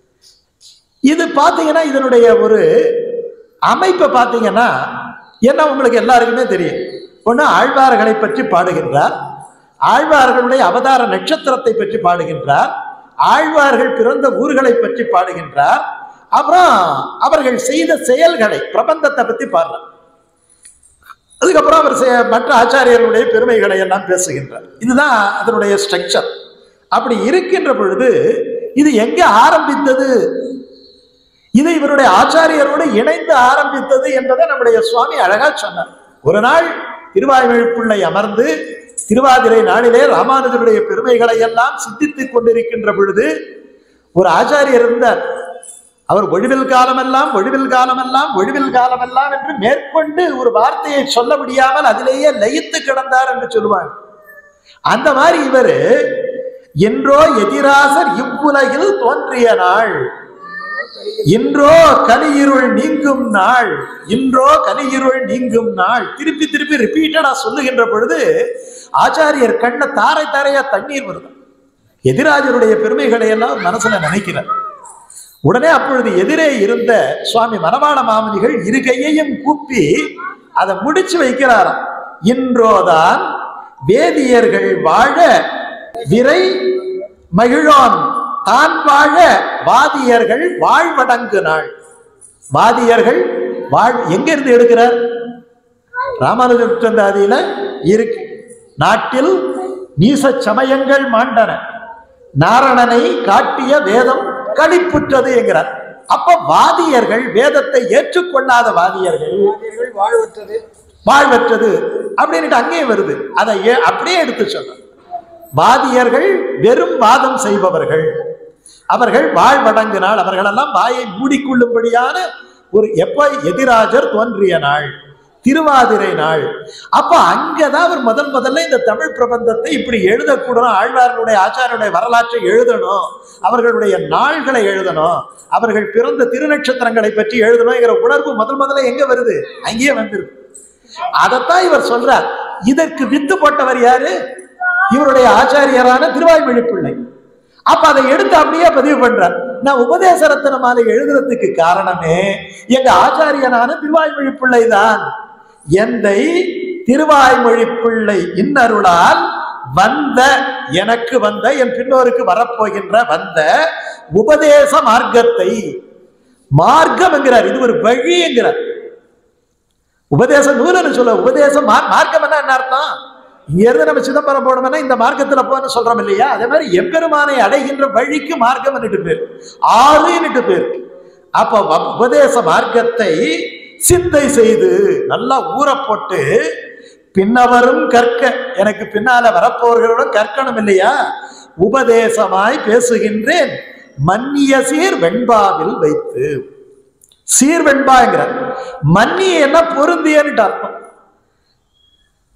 இது பார்த்தீங்கன்னா இதனுடைய ஒரு அமைப்பை பார்த்தீங்கன்னா என்ன, உங்களுக்கு எல்லாருக்குமே தெரியும். ஒன்று ஆழ்வார்களை பற்றி பாடுகின்றார், ஆழ்வார்களுடைய அவதார நட்சத்திரத்தை பற்றி பாடுகின்றார், ஆழ்வார்கள் பிறந்த ஊர்களை பற்றி பாடுகின்றார், அப்புறம் அவர்கள் செய்த செயல்களை பிரபந்தத்தை பற்றி பாடுறார். அதுக்கப்புறம் அவர் மற்ற ஆச்சாரியர்களுடைய பெருமைகளை எல்லாம் பேசுகின்றார். இதுதான் அதனுடைய ஸ்ட்ரக்சர். அப்படி இருக்கின்ற பொழுது இது எங்க ஆரம்பித்தது, இது இவருடைய ஆச்சாரியரோடு இணைந்து ஆரம்பித்தது என்பதை நம்முடைய சுவாமி அழகா சொன்னார். ஒரு நாள் திருவாய்மொழிப்பிள்ளை அமர்ந்து திருவாதிரை நாளிலே ராமானுஜருடைய பெருமைகளை எல்லாம் சிந்தித்துக் கொண்டிருக்கின்ற பொழுது ஒரு ஆச்சாரியர் இருந்தார். அவர் ஒழிவில் காலமெல்லாம் ஒழிவில் காலமெல்லாம் ஒழிவில் காலமெல்லாம் என்று மேற்கொண்டு ஒரு வார்த்தையை சொல்ல முடியாமல் அதிலேயே லயித்து கிடந்தார் என்று சொல்லுவாங்க. அந்த மாதிரி இவர் என்றோ எதிராசர் இவ்வுலகில் தோன்றிய நாள், இன்றோ கலியிருள் நீங்கும் நாள், இன்றோ கலியிருள் நீங்கும் நாள் திருப்பி திருப்பி ரிப்பீட்டடா சொல்லுகின்ற பொழுது ஆச்சாரியர் கண்ண தாரை தாரையா தண்ணீர் வருது. எதிராஜருடைய பெருமைகளை எல்லாம் மனசுல நினைக்கிறார். உடனே அப்பொழுது எதிரே இருந்த சுவாமி மனவாள மாமுனிகள் இரு கையையும் கூப்பி அதை முடிச்சு வைக்கிறாராம். இன்றோதான் வேதியர்கள் வாழ விரை மகிழோன் தான் வாழ வாதியர்கள் வாழ்வடங்கு நாள். வாதியர்கள் வாழ் எங்க இருந்து எடுக்கிறார்? ராமானுஜாதியில இருக்கு. நாட்டில் நீச சமயங்கள் மாண்டன, நாரணனை காட்டிய வேதம் கழிப்புற்றது என்கிறார். அப்ப வாதியர்கள், வேதத்தை ஏற்றுக்கொள்ளாத வாதியர்கள் வாழ்வற்றது வாழ்வற்றது அப்படின்னு அங்கேயே வருது. அதை அப்படியே எடுத்து சொல்ற வாதியர்கள் வெறும் வாதம் செய்பவர்கள், அவர்கள் வாழ்வடங்கினால் அவர்களெல்லாம் வாயை மூடிக்கொள்ளும்படியான ஒரு எப்ப எதிராஜர் தோன்றிய நாள் திருவாதிரை நாள். அப்ப அங்கதான் அவர் முதல் முதல்ல இந்த தமிழ் பிரபந்தத்தை இப்படி எழுதக்கூடணும், ஆழ்வார்களுடைய ஆச்சாரியருடைய வரலாற்றை எழுதணும், அவர்களுடைய நாள்களை எழுதணும், அவர்கள் பிறந்த திருநட்சத்திரங்களை பற்றி எழுதணுங்கிற உணர்வு முதல் முதல்ல எங்க வருது? அங்கேயே வந்துருது. அதைத்தான் இவர் சொல்றார். இதற்கு வித்து போட்டவர் யாரு? இவருடைய ஆச்சாரியரான திருவாய்மொழிப்பிள்ளை. அப்ப அதை எடுத்து அப்படியே பதிவு பண்றார். நான் உபதேச ரத்தின மாலை எழுதுறதுக்கு காரணமே எங்க ஆச்சாரியனான திருவாய்மொழிப்பிள்ளை தான். எந்தை திருவாய்மொழிப்பிள்ளை இன்னருளால் வந்த, எனக்கு வந்த, என் பின்னோருக்கு வரப்போகின்ற வந்த உபதேச மார்க்கத்தை, மார்க்கம் என்கிறார், இது ஒரு வழி என்கிறார். உபதேச நூலன்னு சொல்ல, உபதேச மார்க்கம் என்ன அர்த்தம்? இங்க இருந்து நம்ம சிதம்பரம் போனோம்னா இந்த மார்க்கத்துல போன்னு சொல்றோம் இல்லையா? அதே மாதிரி எம்பெருமானை அடைகின்ற வழிக்கு மார்க்கம் பேர், ஆறுன்னுட்டு பேர். அப்ப உபதேச மார்க்கத்தை சிந்தை செய்து நல்லா ஊற போட்டு பின்னவரும் கற்க, எனக்கு பின்னால வரப்போர்களுடன் கற்கணும் இல்லையா? உபதேசமாய் பேசுகின்றேன் மன்னிய சீர் வெண்பாவில் வைத்து. சீர் வெண்பாங்கிறார். மன்னிய என்ன? பொருந்தியன்னு அர்த்தம்.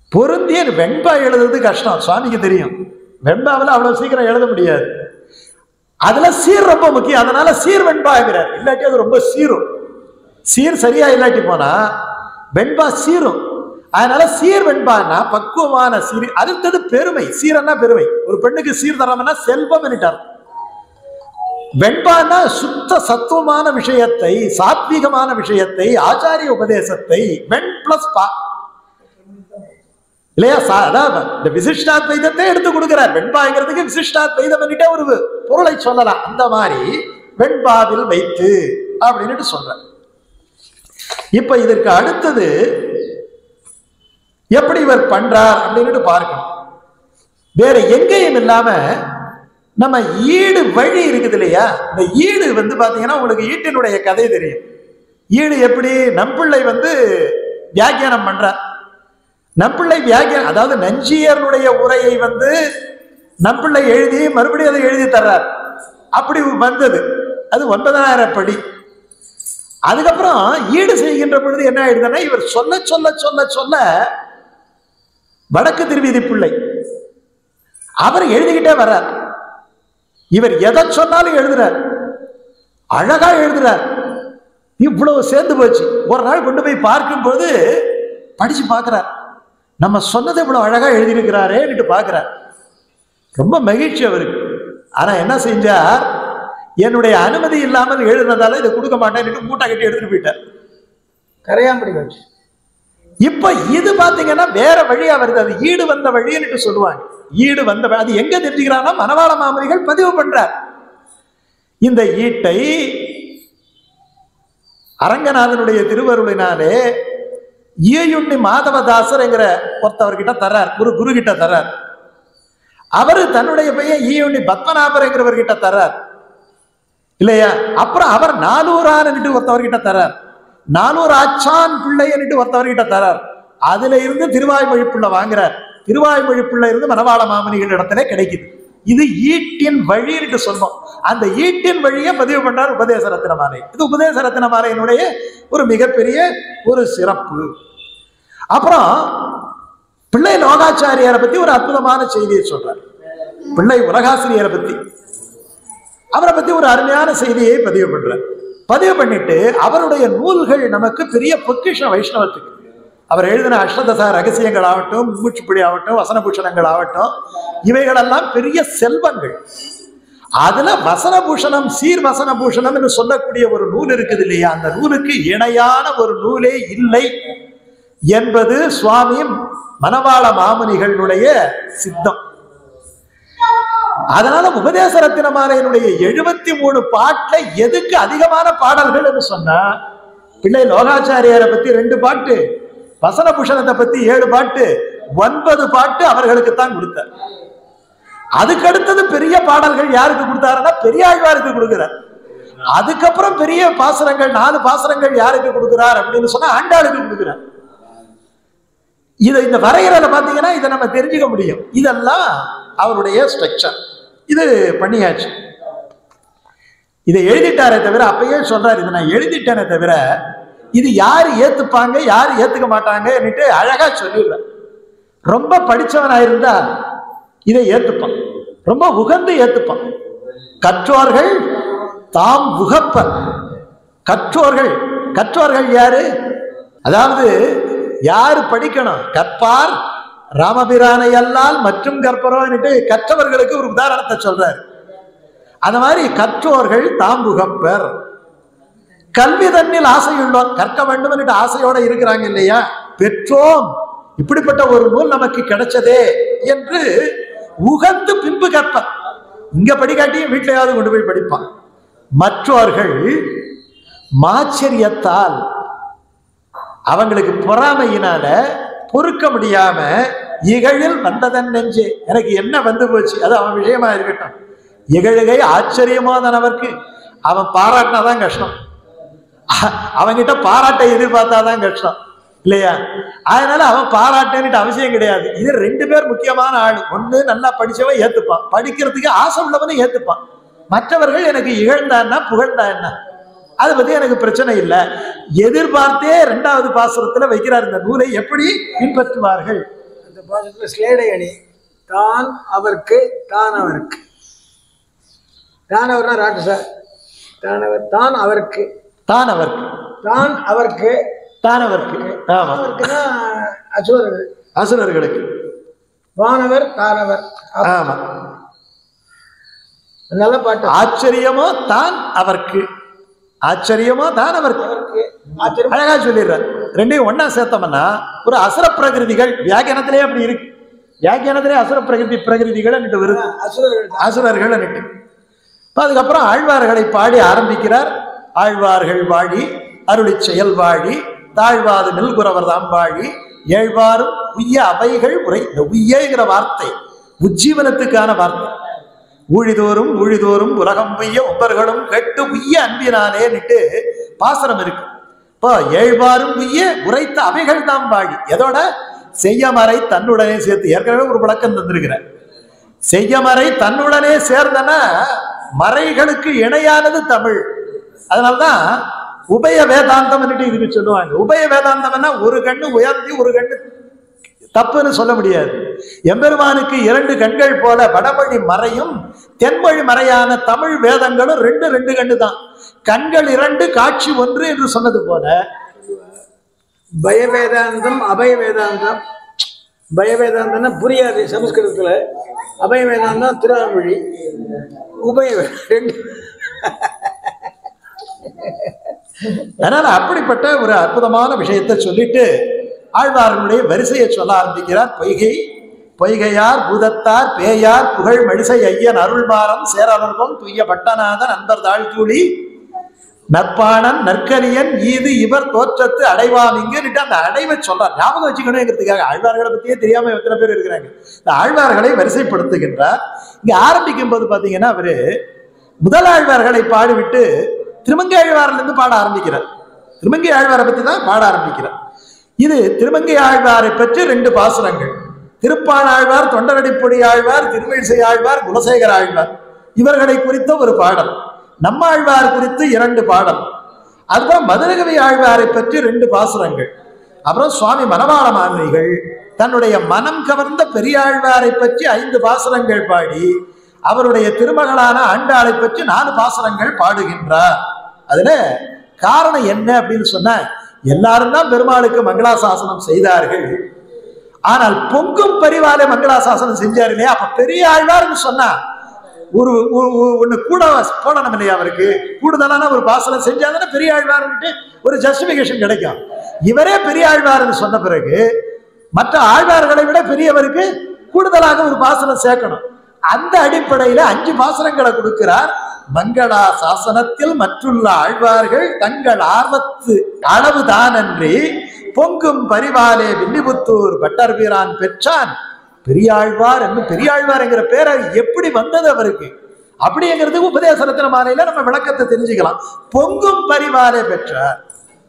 பொருந்திய வெண்பா எழுதுறது கஷ்டம், சுவாமிக்கு தெரியும். வெண்பாவில் அவ்வளவு சீக்கிரம் எழுத முடியாது. அதுல சீர் ரொம்ப முக்கியம். அதனால சீர் வெண்பாங்கிறார். இல்லாட்டி அது ரொம்ப சீரும். சீர் சரியா இல்லாட்டி போனா வெண்பா சீரும். அதனால சீர் வெண்பான்னா பக்குவமான சீர். அடுத்தது பெருமை. சீரன்னா பெருமை. ஒரு பெண்ணுக்கு சீர் தரம்னா செல்வம் என்னட்டார். வெண்பான்னா சுத்த சத்துவமான விஷயத்தை, சாத்வீகமான விஷயத்தை, ஆச்சாரிய உபதேசத்தை வெண் பிளஸ் பா இல்லையா? இந்த விசிஷ்டாத்வைதத்தை எடுத்து கொடுக்கிறார். வெண்பாங்கிறதுக்கு விசிஷ்டாத்வைதம் பண்ணிட்டே ஒரு பொருளை சொல்லலாம். அந்த மாதிரி வெண்பாவில் வைத்து அப்படின்னு சொல்ற. இப்ப இதற்கு அடுத்தது எப்படி இவர் பண்றார் அப்படின்னு பார்க்கணும். வேற எங்கேயும் இல்லாம நம்ம ஈடு வழி இருக்குது இல்லையா? இந்த ஈடு வந்து பாத்தீங்கன்னா உங்களுக்கு ஈட்டினுடைய கதை தெரியும். ஈடு எப்படி நம்பிள்ளை வந்து வியாக்கியானம் பண்றார். நம்பிள்ளை வியாக்கியானம், அதாவது நஞ்சியருடைய உரையை வந்து நம்பிள்ளை எழுதி மறுபடியும் அதை எழுதி தர்றார். அப்படி வந்தது. அது ஒன்பதாயிரம் படி. அதுக்கப்புறம் ஈடு செய்கின்ற பொழுது என்ன ஆயிடுதுன்னா, இவர் சொல்ல சொல்ல சொல்ல சொல்ல வடக்கு திருவிதி பிள்ளை அவர் எழுதிக்கிட்டே வர்றார். இவர் எதை சொன்னாலும் எழுதுறார், அழகா எழுதுறார். இவ்வளவு சேர்ந்து போச்சு. ஒரு நாள் கொண்டு போய் பார்க்கும்போது படிச்சு பார்க்கிறார். நம்ம சொன்னதை இவ்வளவு அழகா எழுதியிருக்கிறாரேன்னு பார்க்கிறார். ரொம்ப மகிழ்ச்சி அவருக்கு. ஆனா என்ன செஞ்சார், என்னுடைய அனுமதி இல்லாமல் எழுதுனதால இதை கொடுக்க மாட்டேன்னு மூட்டை கட்டி எடுத்துட்டு போயிட்டார். கரையாம்படி வச்சு. இப்ப இது பாத்தீங்கன்னா வேற வழியா வருது. அது ஈடு வந்த வழின்னு சொல்லுவாங்க. ஈடு வந்த அது எங்க தெரிஞ்சுக்கிறான்னா மணவாள மாமனிகள் பதிவு பண்றார். இந்த ஈட்டை அரங்கநாதனுடைய திருவருளினாலே ஈயுண்ணி மாதவதாசர் என்கிற ஒருத்தவர்கிட்ட தர்றார். ஒரு குரு கிட்ட தர்றார். அவரு தன்னுடைய பையன் ஈயுண்ணி பத்மநாபர் என்கிறவர்கிட்ட தர்றார் இல்லையா? அப்புறம் அவர் நாலூரான் ஒருத்தவர்கிட்ட தர்றார். நானூறு ஆச்சான் பிள்ளைன்னுட்டு ஒருத்தவர்கிட்ட தரார். அதுல இருந்து திருவாய்மொழி பிள்ளை வாங்குறார். திருவாய்மொழி பிள்ளை இருந்து மணவாள மாமனிகள் இடத்துல கிடைக்குது. இது ஈட்டின் வழி என்று சொல்றோம். அந்த ஈட்டின் வழியை பதிவு பண்றார் உபதேச ரத்தின மாலை. இது உபதேச ரத்தின மாலையினுடைய ஒரு மிகப்பெரிய ஒரு சிறப்பு. அப்புறம் பிள்ளை லோகாச்சாரியாரை பத்தி ஒரு அற்புதமான செய்தியை சொல்றார். பிள்ளை உலகாசிரியரை பத்தி, அவரை பத்தி ஒரு அருமையான செய்தியை பதிவு பண்றார். பதிவு பண்ணிட்டு அவருடைய நூல்கள் நமக்கு பெரிய பொக்கிஷம் வைஷ்ணவத்துக்கு. அவர் எழுதின அஷ்டதசா ரகசியங்கள் ஆகட்டும், மூச்சுப்பிடி ஆகட்டும், வசனபூஷணங்கள் ஆகட்டும், இவைகளெல்லாம் பெரிய செல்வங்கள். அதுல வசனபூஷணம், சீர் வசனபூஷணம் என்று சொல்லக்கூடிய ஒரு நூல் இருக்குது இல்லையா? அந்த நூலுக்கு இணையான ஒரு நூலே இல்லை என்பது சுவாமி மணவாள மாமுனிகளுடைய சித்தம். அதனால உபதேச ரத்தின மாலையினுடைய எழுபத்தி மூணு பாட்டுல எதுக்கு அதிகமான பாடல்கள் என்று சொன்னா, பிள்ளை லோகாச்சாரியாரை பத்தி ரெண்டு பாட்டு, வசனபூஷணத்தை பத்தி ஏழு பாட்டு, ஒன்பது பாட்டு அவர்களுக்கு தான் கொடுத்தார். அதுக்கு அடுத்தது பெரிய பாடல்கள் யாருக்கு கொடுத்தாருன்னா பெரியாழ்வாருக்கு கொடுக்கிறார். அதுக்கப்புறம் பெரிய பாசுரங்கள், நாலு பாசுரங்கள் யாருக்கு கொடுக்கிறார் அப்படின்னு சொன்னா ஆண்டாளுக்கு கொடுக்கிறார். இதை இந்த வரையறையில பாத்தீங்கன்னா இதை நம்ம தெரிஞ்சுக்க முடியும். இதெல்லாம் அவருடைய ஸ்ட்ரக்சர். இது பண்ணியாச்சு. இதை எழுதிட்டாரே தவிர, அப்பயே சொல்றாரு இதை நான் எழுதிட்டேனே தவிர இது யாரு ஏத்துப்பாங்க யாரு ஏத்துக்க மாட்டாங்கன்னுட்டு அழகா சொல்லிடுறேன். ரொம்ப படிச்சவனாயிருந்தா இதை ஏத்துப்பான், ரொம்ப உகந்து ஏத்துப்பான். கற்றோர்கள் தாம் உகப்பர். கற்றோர்கள் கற்றோர்கள் யாரு? அதாவது யாரு படிக்கணும்? கற்பார் ராமபிரானை அல்லால் மற்றும் கற்பரோன்னுட்டு கற்றவர்களுக்கு ஒரு உதாரணத்தை சொல்றாரு. அந்த மாதிரி கற்றோர்கள் தாம் உகப்பர். கல்வி தன்னில் ஆசையுள்ளோம், கற்க வேண்டும் என்று ஆசையோட இருக்கிறாங்க இல்லையா? பெற்றோம், இப்படிப்பட்ட ஒரு நூல் நமக்கு கிடைச்சதே என்று உகந்து பின்பு கற்பர். இங்க படிக்காட்டியும் வீட்டிலையாவது கொண்டு போய் படிப்பான். மற்றவர்கள் மாச்சரியத்தால், அவங்களுக்கு பொறாமையினால பொறுக்க முடியாம இகழில் வந்ததன் நெஞ்சே, எனக்கு என்ன வந்து போச்சு, அது அவன் விஷயமா இருக்கட்டும். இகழுகை ஆச்சரியமானவருக்கு அவன் பாராட்டினாதான் கஷ்டம், அவன்கிட்ட பாராட்டை எதிர்பார்த்தாதான் கஷ்டம் இல்லையா? அதனால அவன் பாராட்டேன்னுட்டு அவசியம் கிடையாது. இது ரெண்டு பேர் முக்கியமான ஆள். ஒண்ணு நல்லா படிச்சவன் ஏத்துப்பான், படிக்கிறதுக்கு ஆசை உள்ளவனும் ஏத்துப்பான். மற்றவர்கள் எனக்கு இகழ்ந்தான்னா புகழ்ந்தா என்ன, அதை பத்தி எனக்கு பிரச்சனை இல்லை. எதிர்பார்த்தே இரண்டாவது பாசுரத்துல வைக்கிறார். இந்த நூலை எப்படி பின்பற்றுவார்கள் இந்த பாசத்துல ஸ்லேடை அணி தான் அவருக்கு தான் அவருக்கு தான் அவர்னா ராட்டு சார் தான் அவர் தான் அவருக்கு தான் அவருக்கு தான் அவருக்கு தான் அவருக்கு ஆமா அவருக்குன்னா அசுரர்கள் அசுரர்களுக்கு வானவர் தானவர் ஆமா நல்ல பாட்டு. ஆச்சரியமோ தான் அவருக்கு ஆச்சரியமோ தான் அவருக்கு அவருக்கு ஆச்சரியம் அழகா சொல்லிடுறார். ரெண்டையும் ஒன்னா சேர்த்தோம்னா ஒரு அசுர பிரகிருதிகள் வியாக்கியானத்திலே அப்படி இருக்கு. வியாக்கியானத்திலே அசுர பிரகிருதி பிரகிருதிகள் வருது, அசுரர்கள் அசுரர்கள் அன்னிட்டு. அதுக்கப்புறம் ஆழ்வார்களை பாடி ஆரம்பிக்கிறார். ஆழ்வார்கள் வாழி அருளி செயல் வாழி தாழ்வாது நெல்குறவர் தாம் வாழி ஏழ்வாரும் உய்ய அவைகள் உரை. இந்த உய்யங்கிற வார்த்தை உஜ்ஜீவனத்துக்கான வார்த்தை. ஊழிதோறும் ஊழிதோறும் உலகம் உய்ய ஒவ்வர்களும் கேட்டு உய்ய அன்பினானே நிட்டு பாசனம் இருக்கு. இப்போ ஏழ்வாரும் உய்ய உரைத்த அவைகள் தாம் வாழி எதோட செய்யமறை தன்னுடனே சேர்த்து ஏற்கனவே ஒரு விளக்கம் தந்திருக்கிறேன். செய்யமறை தன்னுடனே சேர்ந்தன மறைகளுக்கு இணையானது தமிழ். அதனால்தான் உபய வேதாந்தம் இதுக்கு சொல்லுவாங்க. உபய வேதாந்தம்னா ஒரு கண்ணு உயர்த்தி ஒரு கண்ணு தப்புன்னு சொல்ல முடியாது. எம்பெருமானுக்கு இரண்டு கண்கள் போல வடமொழி மறையும் தென்மொழி மறையான தமிழ் வேதங்களும் ரெண்டு ரெண்டு கண்ணு தான். கண்கள் இரண்டு காட்சி ஒன்று என்று சொன்னது போல பய வேதாந்தம் அபய வேதாந்தம். பய வேதாந்தம்னா புரியாது சமஸ்கிருதத்துல, அபய வேதாந்தம் திருவாமொழி. உபய ரெண்டு. அதனால அப்படிப்பட்ட ஒரு அற்புதமான விஷயத்தை சொல்லிட்டு ஆழ்வார்களுடைய வரிசையை சொல்ல ஆரம்பிக்கிறார். பொய்கை பொய்கையார் பூதத்தார் பேயார் புகழ் மடிசை ஐயன் அருள்மாரம் சேரவர்கம் துய்ய பட்டநாதன் அன்பர் தாழ்தூளி நற்பாணன் நற்கரியன் ஈது இவர் தோற்றத்து அடைவாமிங்கன்னுட்டு அந்த அடைவை சொல்றார். ஞாபகம் வச்சுக்கணுங்கிறதுக்காக. ஆழ்வார்களை பத்தியே தெரியாம எத்தனை பேர் இருக்கிறாங்க. இந்த ஆழ்வார்களை வரிசைப்படுத்துகின்றார். இங்க ஆரம்பிக்கும் போது பாத்தீங்கன்னா அவரு முதல் ஆழ்வார்களை பாடிவிட்டு திருமங்கை ஆழ்வாரிலிருந்து இருந்து பாட ஆரம்பிக்கிறார். திருமங்கை ஆழ்வாரை பத்தி தான் பாட ஆரம்பிக்கிறார். இது திருமங்கை ஆழ்வாரை பற்றி ரெண்டு பாசுரங்கள். திருப்பான் ஆழ்வார், தொண்டரடிப்பொடி ஆழ்வார், திருமிழிசை ஆழ்வார், குலசேகர ஆழ்வார் இவர்களை குறித்த ஒரு பாடல். நம்மாழ்வார் குறித்து இரண்டு பாடல். அதுதான் மதுரகவி ஆழ்வாரை பற்றி ரெண்டு பாசுரங்கள். அப்புறம் சுவாமி மனவாள மாமுனிகள் தன்னுடைய மனம் கவர்ந்த பெரியாழ்வாரை பற்றி ஐந்து பாசுரங்கள் பாடி அவருடைய திருமகளான ஆண்டாளை பற்றி நாலு பாசுரங்கள் பாடுகின்றார். அதுல காரணம் என்ன அப்படின்னு சொன்ன, எல்லாரும் தான் பெருமாளுக்கு மங்களாசாசனம் செய்தார்கள். ஆனால் பொங்கும் பரிவாலே மங்களாசாசனம் செஞ்சாரு இல்லையா? அப்ப பெரிய ஆழ்வார்னு சொன்னா ஒரு ஒண்ணு கூட போடணும் இல்லையா? அவருக்கு கூடுதலான ஒரு பாசனம் செஞ்சாதானே பெரிய ஆழ்வார்ன்ட்டு ஒரு ஜஸ்டிபிகேஷன் கிடைக்கும். இவரே பெரிய ஆழ்வார்னு சொன்ன பிறகு மற்ற ஆழ்வார்களை விட பெரியவருக்கு கூடுதலாக ஒரு பாசனம் சேர்க்கணும். அந்த அடிப்படையில அஞ்சு பாசனங்களை கொடுக்கிறார். மங்களா சாசனத்தில் மற்றுள்ள ஆழ்வார்கள் தங்கள் ஆர்வத்து அளவுதான் அன்றி பொங்கும் பரிவாலே வில்லிபுத்தூர் பட்டர் வீரான் பெற்றான் பெரியாழ்வார் என்று. பெரியாழ்வார் என்கிற பேரை எப்படி வந்தது அவருக்கு அப்படிங்கிறதுக்கு உபதேச ரத்ன மாலையில நம்ம விளக்கத்தை தெரிஞ்சுக்கலாம். பொங்கும் பரிவாலே பெற்றார்.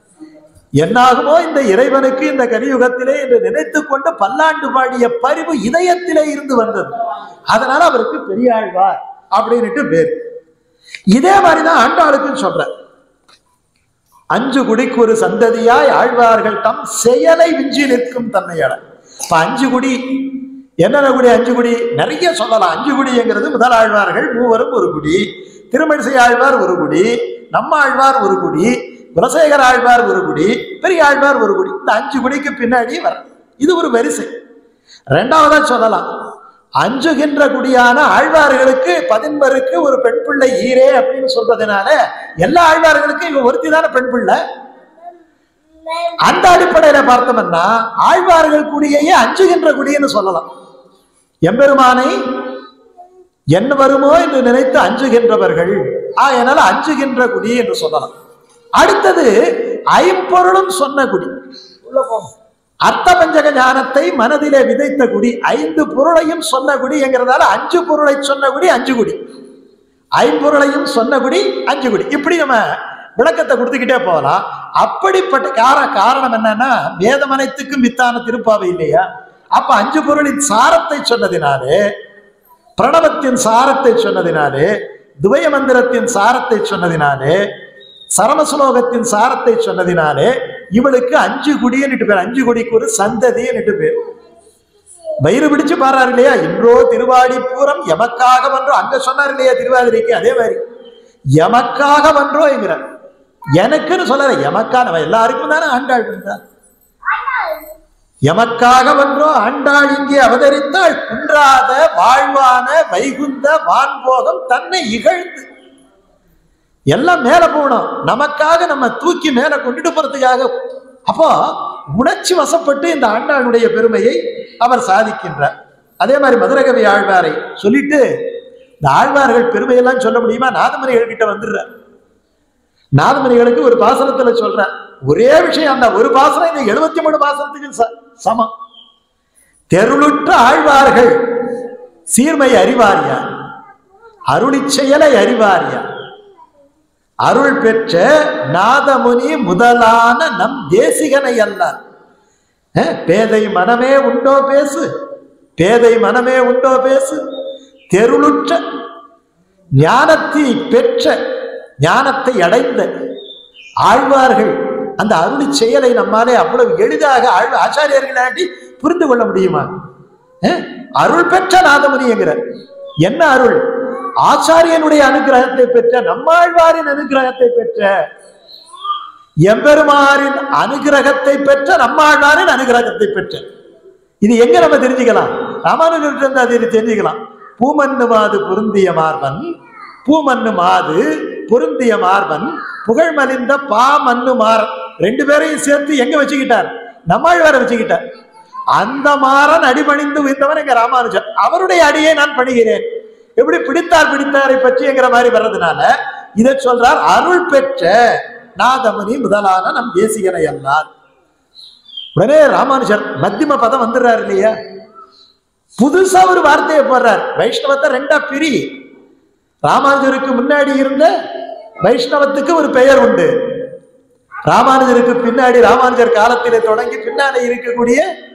என்னாகுமோ இந்த இறைவனுக்கு இந்த கலியுகத்திலே என்று நினைத்து கொண்டு பல்லாண்டு பாடிய பரிவு இதயத்திலே இருந்து வந்தது. அதனால அவருக்கு பெரியாழ்வார் அப்படின்னுட்டு பேர். இதே மாதிரிதான் ஆண்டாளுக்குன்னு சொல்ற. அஞ்சு குடிக்கு ஒரு சந்ததியாய் ஆழ்வார்கள் தம் செயலை விஞ்சி நிற்கும் தன்மையாள. இப்ப அஞ்சு குடி என்னென்ன குடி? அஞ்சு குடி நிறைய சொல்லலாம். அஞ்சு குடிங்கிறது முதல் ஆழ்வார்கள் மூவரும் ஒரு குடி, திருமழிசை ஆழ்வார் ஒரு குடி, நம்ம ஆழ்வார் ஒரு குடி, குலசேகர ஆழ்வார் ஒரு குடி, பெரிய ஆழ்வார் ஒரு குடி. இந்த அஞ்சு குடிக்கு பின்னாடி வர இது ஒரு வரிசை. ரெண்டாவதா சொல்லலாம், அஞ்சுகின்ற குடியான ஆழ்வார்களுக்கு பதின்மருக்கு ஒரு பெண் பிள்ளை ஈரே அப்படின்னு சொல்றதுனால எல்லா ஆழ்வார்களுக்கும் இவங்க ஒருத்தி தானே பெண் பிள்ளை. அந்த அடிப்படையில பார்த்தோம்னா ஆழ்வார்கள் குடியையே அஞ்சுகின்ற குடின்னு சொல்லலாம். எம்பெருமானை என்ன வருமோ என்று நினைத்து அஞ்சுகின்றவர்கள் ஆகையினால அஞ்சுகின்ற குடி என்று சொல்லலாம். அடுத்தது ஐம்பொருளும் சொன்ன குடி. அர்த்த பஞ்சக ஞானத்தை மனதிலே விதைத்த குடி, ஐந்து பொருளையும் சொன்ன குடி என்கிறதால அஞ்சு பொருளை சொன்ன குடி அஞ்சு குடி, ஐம்பொருளையும் சொன்ன குடி அஞ்சு குடி. இப்படி நம்ம விளக்கத்தை கொடுத்துக்கிட்டே போகலாம். அப்படிப்பட்ட கார காரணம் என்னன்னா வேதம் அனைத்துக்கும் வித்தான திருப்பாவை இல்லையா? அப்ப அஞ்சு பொருளின் சாரத்தை சொன்னதினாலே, பிரணவத்தின் சாரத்தை சொன்னதினாலே, துவய மந்திரத்தின் சாரத்தை சொன்னதினாலே, சரமசுலோகத்தின் சாரத்தை சொன்னதினாலே இவளுக்கு அஞ்சு குடின்னு பேர். அஞ்சு குடிக்கு ஒரு சந்ததின்னு பேர். வயிறு பிடிச்சு பாடுறாரு இல்லையா, இன்றோ திருவாடி பூரம் எமக்காக வன்றோ, அங்க சொன்னார் இல்லையா திருவாதிரைக்கு, அதே மாதிரி எமக்காக வன்றோ என்கிறார். எனக்குன்னு சொல்ல, எமக்கா, நம்ம எல்லாருக்கும் தானே ஆண்டாள் இருந்தார். எமக்காக வன்றோ ஆண்டாள் இங்கே அவதரித்தாள், குன்றாத வாழ்வான வைகுந்த வான்போகம் தன்னை இகழ்ந்து. எல்லாம் மேல போகணும், நமக்காக நம்ம தூக்கி மேல கொண்டுட்டு போறதுக்காக. அப்போ உணர்ச்சி வசப்பட்டு இந்த ஆண்டாளுடைய பெருமையை அவர் சாதிக்கின்றார். அதே மாதிரி மதுரகவி ஆழ்வாரை சொல்லிட்டு, இந்த ஆழ்வார்கள் பெருமையெல்லாம் சொல்ல முடியுமா, நாதமணிகள் கிட்ட வந்துடுறார். நாதமணிகளுக்கு ஒரு பாசனத்துல சொல்ற ஒரே விஷயம், அந்த ஒரு பாசனம் இந்த எழுபத்தி மூணு பாசனத்துக்கு சமம். தெருளுற்ற ஆழ்வார்கள் சீர்மை அறிவாரியா, அருளி செயலை அறிவாரியா, அருள் பெற்ற நாதமுனி முதலான நம் தேசிகனை அல்ல. பேதை மனமே உண்டோ பேசு, பேதை மனமே உண்டோ பேசு, தெருளுற்ற ஞானத்தை பெற்ற ஞானத்தை அடைந்த ஆழ்வார்கள் அந்த அருளி செயலை நம்மாலே அவ்வளவு எளிதாக ஆழ்வ ஆச்சாரியர்களாட்டி புரிந்து கொள்ள முடியுமா? அருள் பெற்ற நாதமுனி என்கிறார். என்ன அருள்? ஆச்சாரியனுடைய அனுகிரகத்தை பெற்ற, நம்மாழ்வாரின் அனுகிரகத்தை பெற்ற, எம்பெருமாரின் அனுகிரகத்தை பெற்ற, நம்மாழ்வாரின் அனுகிரகத்தை பெற்ற. இது எங்க நம்ம தெரிஞ்சுக்கலாம்? ராமானுஜர் அதை தெரிஞ்சுக்கலாம். பூமன்னு மாது பொருந்திய மார்பன், பூமன்னு மாது பொருந்திய மார்பன் புகழ் மலிந்த பா மண்ணு மாறன், ரெண்டு பேரையும் சேர்த்து எங்க வச்சுக்கிட்டார்? நம்மாழ்வாரை வச்சுக்கிட்டார். அந்த மாறன் அடிபணிந்து உயர்ந்தவன் எங்க ராமானுஜர், அவருடைய அடியை நான் பணிகிறேன். எப்படி பிடித்தார் பிடித்தாரை பற்றிங்கிற மாதிரி வர்றதுனால இதை சொல்றார். அருள் பெற்ற நாதமுனி முதலான நம் தேசிகனை அல்லார். உடனே ராமானுஜர் மத்தியம பதம் வந்துடுறாரு இல்லையா, புதுசா ஒரு வார்த்தையை போடுறார். வைஷ்ணவத்தை ரெண்டா பிரி. ராமானுஜருக்கு முன்னாடி இருந்த வைஷ்ணவத்துக்கு ஒரு பெயர் உண்டு, ராமானுஜருக்கு பின்னாடி ராமானுஜர் காலத்திலே தொடங்கி பின்னாலே இருக்கக்கூடிய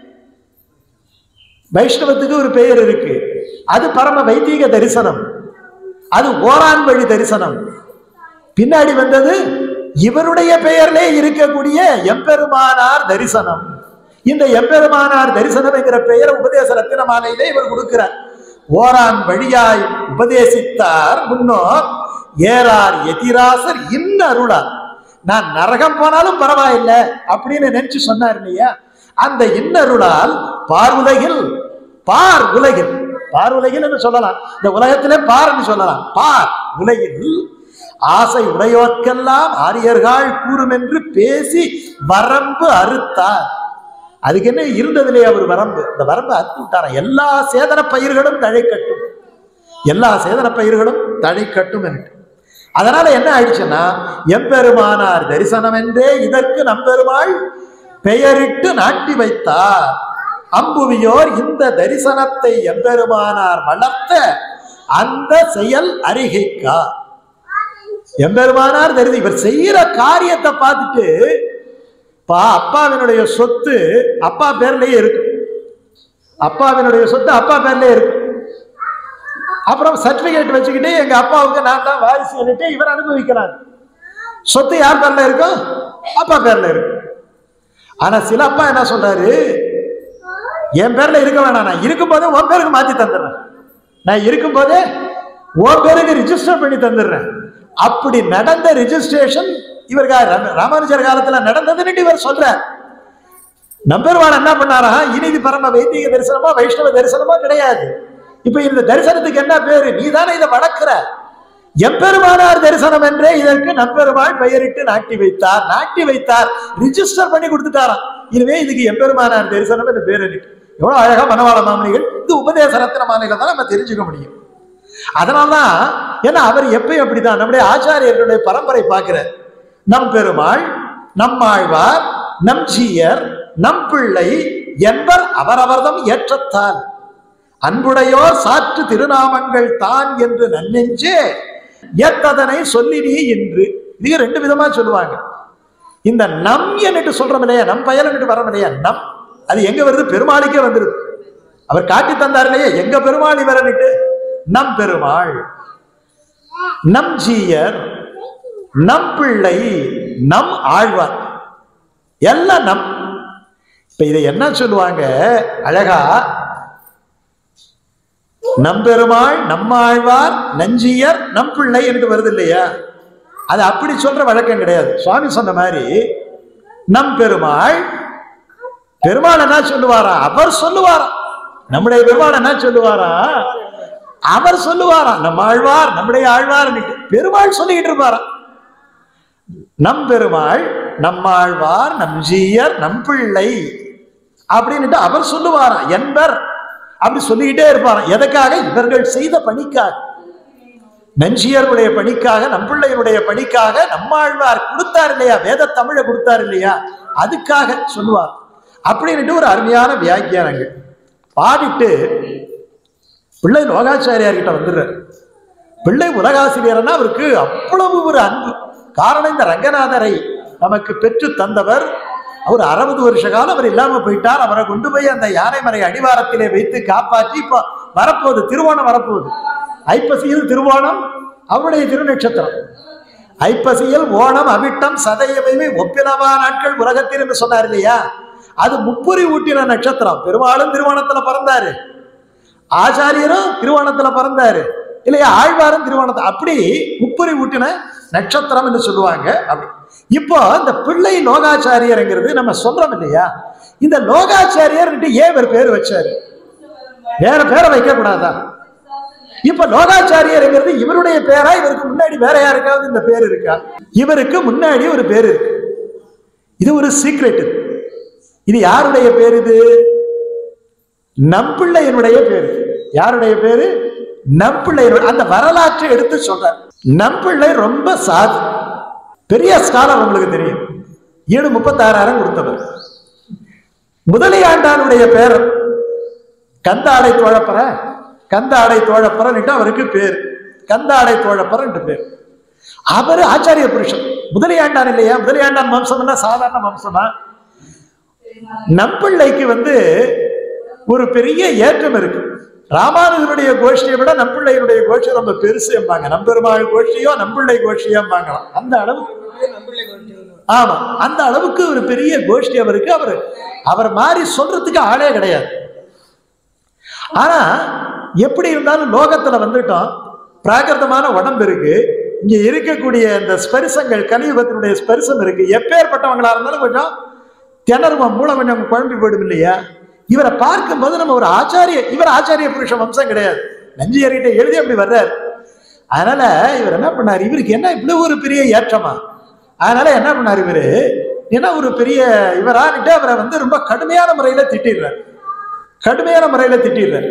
வைஷ்ணவத்துக்கு ஒரு பெயர் இருக்கு. அது பரம வைதீக தரிசனம், அது ஓரான் வழி தரிசனம். பின்னாடி வந்தது இவருடைய பெயர்லே இருக்கக்கூடிய எம்பெருமானார் தரிசனம். இந்த எம்பெருமானார் தரிசனம் என்கிற பெயரை உபதேச ரத்தின மாலையிலே இவர் கொடுக்கிறார். ஓரான் வழியாய் உபதேசித்தார் முன்னோர் ஏறார் எதிராசர் இன்ன அருளார். நான் நரகம் போனாலும் பரவாயில்லை அப்படின்னு நினைச்சு சொன்னார் இல்லையா, அந்த இன்னருளால் பார் உலகில், பார் உலகில், பார் உலகில் என்று சொல்லலாம், இந்த உலகத்திலே பார் என்று சொல்லலாம். பார் உலகில் ஆசை உடையோர்க்கெல்லாம் ஆரியர்கள் கூறும் என்று பேசி வரம்பு அறுத்தார். அதுக்கு என்ன இருந்ததிலே அவர் வரம்பு, இந்த வரம்பு அறுத்து விட்டார. எல்லா சேதன பயிர்களும் தழைக்கட்டும், எல்லா சேதன பயிர்களும் தழைக்கட்டும் என்று. அதனால என்ன ஆயிடுச்சுன்னா, எம்பெருமானார் தரிசனம் என்றே இதற்கு நம்பெருமாள் பெயரிட்டு நாட்டி வைத்தார். அம்புவியோர் இந்த தரிசனத்தை எம்பெருமானார் வளர்த்த அந்த செயல் அறிகைக்கா. எம்பெருமானார் தரிசி இவர் செய்யற காரியத்தை பார்த்துட்டு, பா அப்பாவினுடைய சொத்து அப்பா பேர்லயே இருக்கு, அப்பாவினுடைய சொத்து அப்பா பேர்லயே இருக்கு. அப்புறம் சர்டிபிகேட் வச்சுக்கிட்டு எங்க அப்பாவுக்கு நான் தான் வாரிசு சொல்லிட்டு இவர் அனுபவிக்கிறார். சொத்து யார் பேர்ல இருக்கும்? அப்பா பேர்ல இருக்கு. ஆனா சில அப்பா என்ன சொல்றாரு, என் பேர்ல இருக்க வேணாம், நான் இருக்கும் போதே உன் பேருக்கு மாத்தி தந்துடுறேன், நான் இருக்கும் போதே உன் பேருக்கு ரிஜிஸ்டர் பண்ணி தந்துடுறேன். அப்படி நடந்த ரிஜிஸ்ட்ரேஷன் இவருக்கு ராமானுஜர் காலத்துல நடந்ததுன்னு இவர் சொல்ற. நம்பெருமான் என்ன பண்ணாரா, இனிது பரம வைதிக தரிசனமா வைஷ்ணவ தரிசனமா கிடையாது. இப்ப இந்த தரிசனத்துக்கு என்ன பேரு? நீ தானே இதை வளர்க்கிற. எம்பெருமானார் தரிசனம் என்றே இதற்கு நம்பெருமாள் பெயரிட்டு நாட்டி வைத்தார். நாட்டி வைத்தார், ரிஜிஸ்டர் பண்ணி கொடுத்துட்டாராம். இதுவே இதுக்கு எம்பெருமானார் தரிசனம் இந்த பேர். எவ்வளவு அழகா மனவாள மாமனிகள் இது உபதேச ரத்தின மாலையில தான் நம்ம தெரிஞ்சுக்க முடியும். அதனால்தான் ஏன்னா அவர் எப்பயும் அப்படிதான் நம்முடைய ஆச்சாரியர்களுடைய பரம்பரை பார்க்கிறார். நம் பெருமாள், நம்மாழ்வார், நம் ஜீயர், நம் பிள்ளை என்பர் அவரவர்தம் ஏற்றத்தால் அன்புடையோர் சாற்று திருநாமங்கள் தான் என்று நன்னெஞ்சே ஏத்ததனை சொல்லினி என்று. இது ரெண்டு விதமா சொல்லுவாங்க. இந்த நம் என்று சொல்றோம் இல்லையா, நம் பயல் என்று வரோம் இல்லையா, நம் அது எங்க வருது? பெருமாளுக்கே வந்துருது. அவர் காட்டி தந்தார் இல்லையா, எங்க பெருமாள் இவரன்னுட்டு. நம் பெருமாள், நம் ஜீயர், நம் பிள்ளை, நம் ஆழ்வார், எல்லாம் நம். இப்ப இதை என்ன சொல்லுவாங்க அழகா, நம்பெருமாள், நம்மாழ்வார், நஞ்சியர், நம்பிள்ளை என்று வருது இல்லையா? அது அப்படி சொல்ற வழக்கம் கிடையாது. சுவாமி சொன்ன மாதிரி நம் பெருமாள், பெருமாள் என்ன சொல்லுவாரா? அவர் சொல்லுவாரா? நம்முடைய பெருமாள் என்ன சொல்லுவாரா? அவர் சொல்லுவாரா? நம்ம ஆழ்வார், நம்முடைய ஆழ்வார் பெருமாள் சொல்லிக்கிட்டு இருப்பாரா? நம் பெருமாள், நம்மாழ்வார், நம்ஜீயர், நம்பிள்ளை அப்படின்னு அவர் சொல்லுவாரா என்பர். அப்படி சொல்லிக்கிட்டே இருப்பாராம். எதற்காக? இவர்கள் செய்த பணிக்காக, நஞ்சியருடைய பணிக்காக, நம்பிள்ளையனுடைய பணிக்காக. நம்மாழ்வார் கொடுத்தார் இல்லையா, வேத தமிழை கொடுத்தார் இல்லையா, அதுக்காக சொல்லுவார் அப்படின்ட்டு ஒரு அருமையான வியாக்கியானங்கள் பாடிட்டு பிள்ளை லோகாச்சாரியார்கிட்ட வந்துடுறார். பிள்ளை உலகாசிரியர்னா அவருக்கு அவ்வளவு ஒரு அன்பு. காரணம், இந்த ரங்கநாதரை நமக்கு பெற்று தந்தவர். அவர் அறுபது வருஷ காலம் அவர் இல்லாம போயிட்டார். அவரை கொண்டு போய் அந்த யானைமலை அடிவாரத்திலே வைத்து காப்பாற்றி இப்போ வரப்போகுது, திருவோணம் வரப்போகுது. ஐப்பசியில் திருவோணம் அவருடைய திருநட்சத்திரம். ஐப்பசியில் ஓணம் அவிட்டம் சதயமே ஒப்பிலவா நாட்கள் உலகத்தில் என்று சொன்னார் இல்லையா? அது முப்புரி ஊட்டின நட்சத்திரம். பெருமாளும் திருவோணத்துல பிறந்தாரு, ஆச்சாரியரும் திருவோணத்துல பிறந்தாரு இல்லையா, ஆழ்வாரும் திருவோணத்தை. அப்படி முப்புரி ஊட்டின நட்சத்திரம் என்று சொல்லுவாங்க. அப்படி இப்போ இந்த பிள்ளை லோகாச்சாரியர்ங்கிறது நம்ம சொல்றோம் இல்லையா, இந்த லோகாச்சாரியர் ஏன் இவர் பேர் வச்சாரு? வேற பேரை வைக்க கூடாதா? இப்ப லோகாச்சாரியர்ங்கிறது இவருடைய பேரா? இவருக்கு முன்னாடி வேற யாருக்காவது இந்த பேர் இருக்கா? இவருக்கு முன்னாடி ஒரு பேர் இருக்கு. இது ஒரு சீக்ரெட். இது யாருடைய பேர்? இது நம்பிள்ளையனுடைய பேரு. யாருடைய பேரு? நம்பிள்ளையனுடைய. அந்த வரலாற்றை எடுத்து சொல்ற. நம்பிள்ளை ரொம்ப சாது, பெரிய ஸ்காலர், உங்களுக்கு தெரியும். ஏழு முப்பத்தாறாயிரம் கொடுத்தவர். முதலியாண்டானுடைய பேர் கந்தாடை தோழப்பற, கந்தாடை தோழப்பறன்ட்டு அவருக்கு பேர். கந்தாடை தோழப்பறன்ட்டு பேர். அவர் ஆச்சாரிய புருஷன். முதலியாண்டான் இல்லையா? முதலியாண்டான் வம்சம்னா சாதாரண வம்சமா? நம்பிள்ளைக்கு வந்து ஒரு பெரிய ஏற்றம் இருக்கு. ராமானுஜனுடைய கோஷ்டியை விட நம்பிள்ளையினுடைய கோஷ்டி ரொம்ப பெருசு எம்பாங்க. நம்பெருமாள் கோஷ்டியோ நம்பிள்ளை கோஷ்டியோம்பாங்களாம். அந்த அளவுக்கு, ஆமா, அந்த அளவுக்கு ஒரு பெரிய கோஷ்டி அவருக்கு. அவர் அவர் மாதிரி சொல்றதுக்கு ஆளே கிடையாது. ஆனா எப்படி இருந்தாலும் லோகத்துல வந்துட்டோம், பிராகிருதமான உடம்பு இருக்கு. இங்க இருக்கக்கூடிய இந்த ஸ்பரிசங்கள், கலியுகத்தினுடைய ஸ்பரிசம் இருக்கு. எப்பேற்பட்டவங்களா இருந்தாலும் கொஞ்சம் திணறுவோம், மூளை கொஞ்சம் குழம்பி போயிடும் இல்லையா? இவரை பார்க்கும்போது நம்ம ஒரு ஆச்சாரிய, இவர் ஆச்சாரிய புருஷ வம்சம் கிடையாது, நஞ்சியர்கிட்ட எழுதி அப்படி வர்றாரு. அதனால இவர் என்ன பண்ணார்? இவருக்கு என்ன இவ்வளவு ஒரு பெரிய ஏற்றமா? அதனால என்ன பண்ணார் இவரு? என்ன ஒரு பெரிய இவரான்ட்டு அவரை வந்து ரொம்ப கடுமையான முறையில திட்டிடுறார். கடுமையான முறையில திட்டிடுறார்.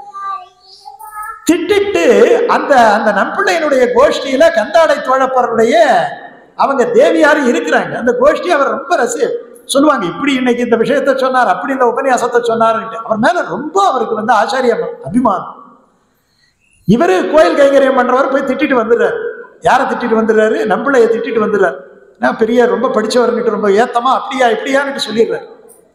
திட்டிட்டு அந்த அந்த நம்பிள்ளையினுடைய கோஷ்டியில கந்தாடை தோழப்பருடைய அவங்க தேவியாரு இருக்கிறாங்க. அந்த கோஷ்டி அவர் ரொம்ப ரசி சொல்லுவாங்க. இப்படி இன்னைக்கு இந்த விஷயத்த சொன்னார், அப்படி இந்த உபன்யாசத்தை சொன்னார்ன்ட்டு அவர் மேல ரொம்ப அவருக்கு வந்து ஆச்சாரிய அபிமானம். இவரு கோயில் கைங்கரியம் பண்றவர் போய் திட்டிட்டு வந்துடுறாரு. யாரை திட்டிட்டு வந்துடுறாரு? நம்பிள்ளைய திட்டிட்டு வந்துடுறாரு. நான் பெரிய ரொம்ப படிச்சவர்கிட்ட ரொம்ப ஏத்தமா அப்படியா இப்படியான்னு சொல்லிடுறாரு.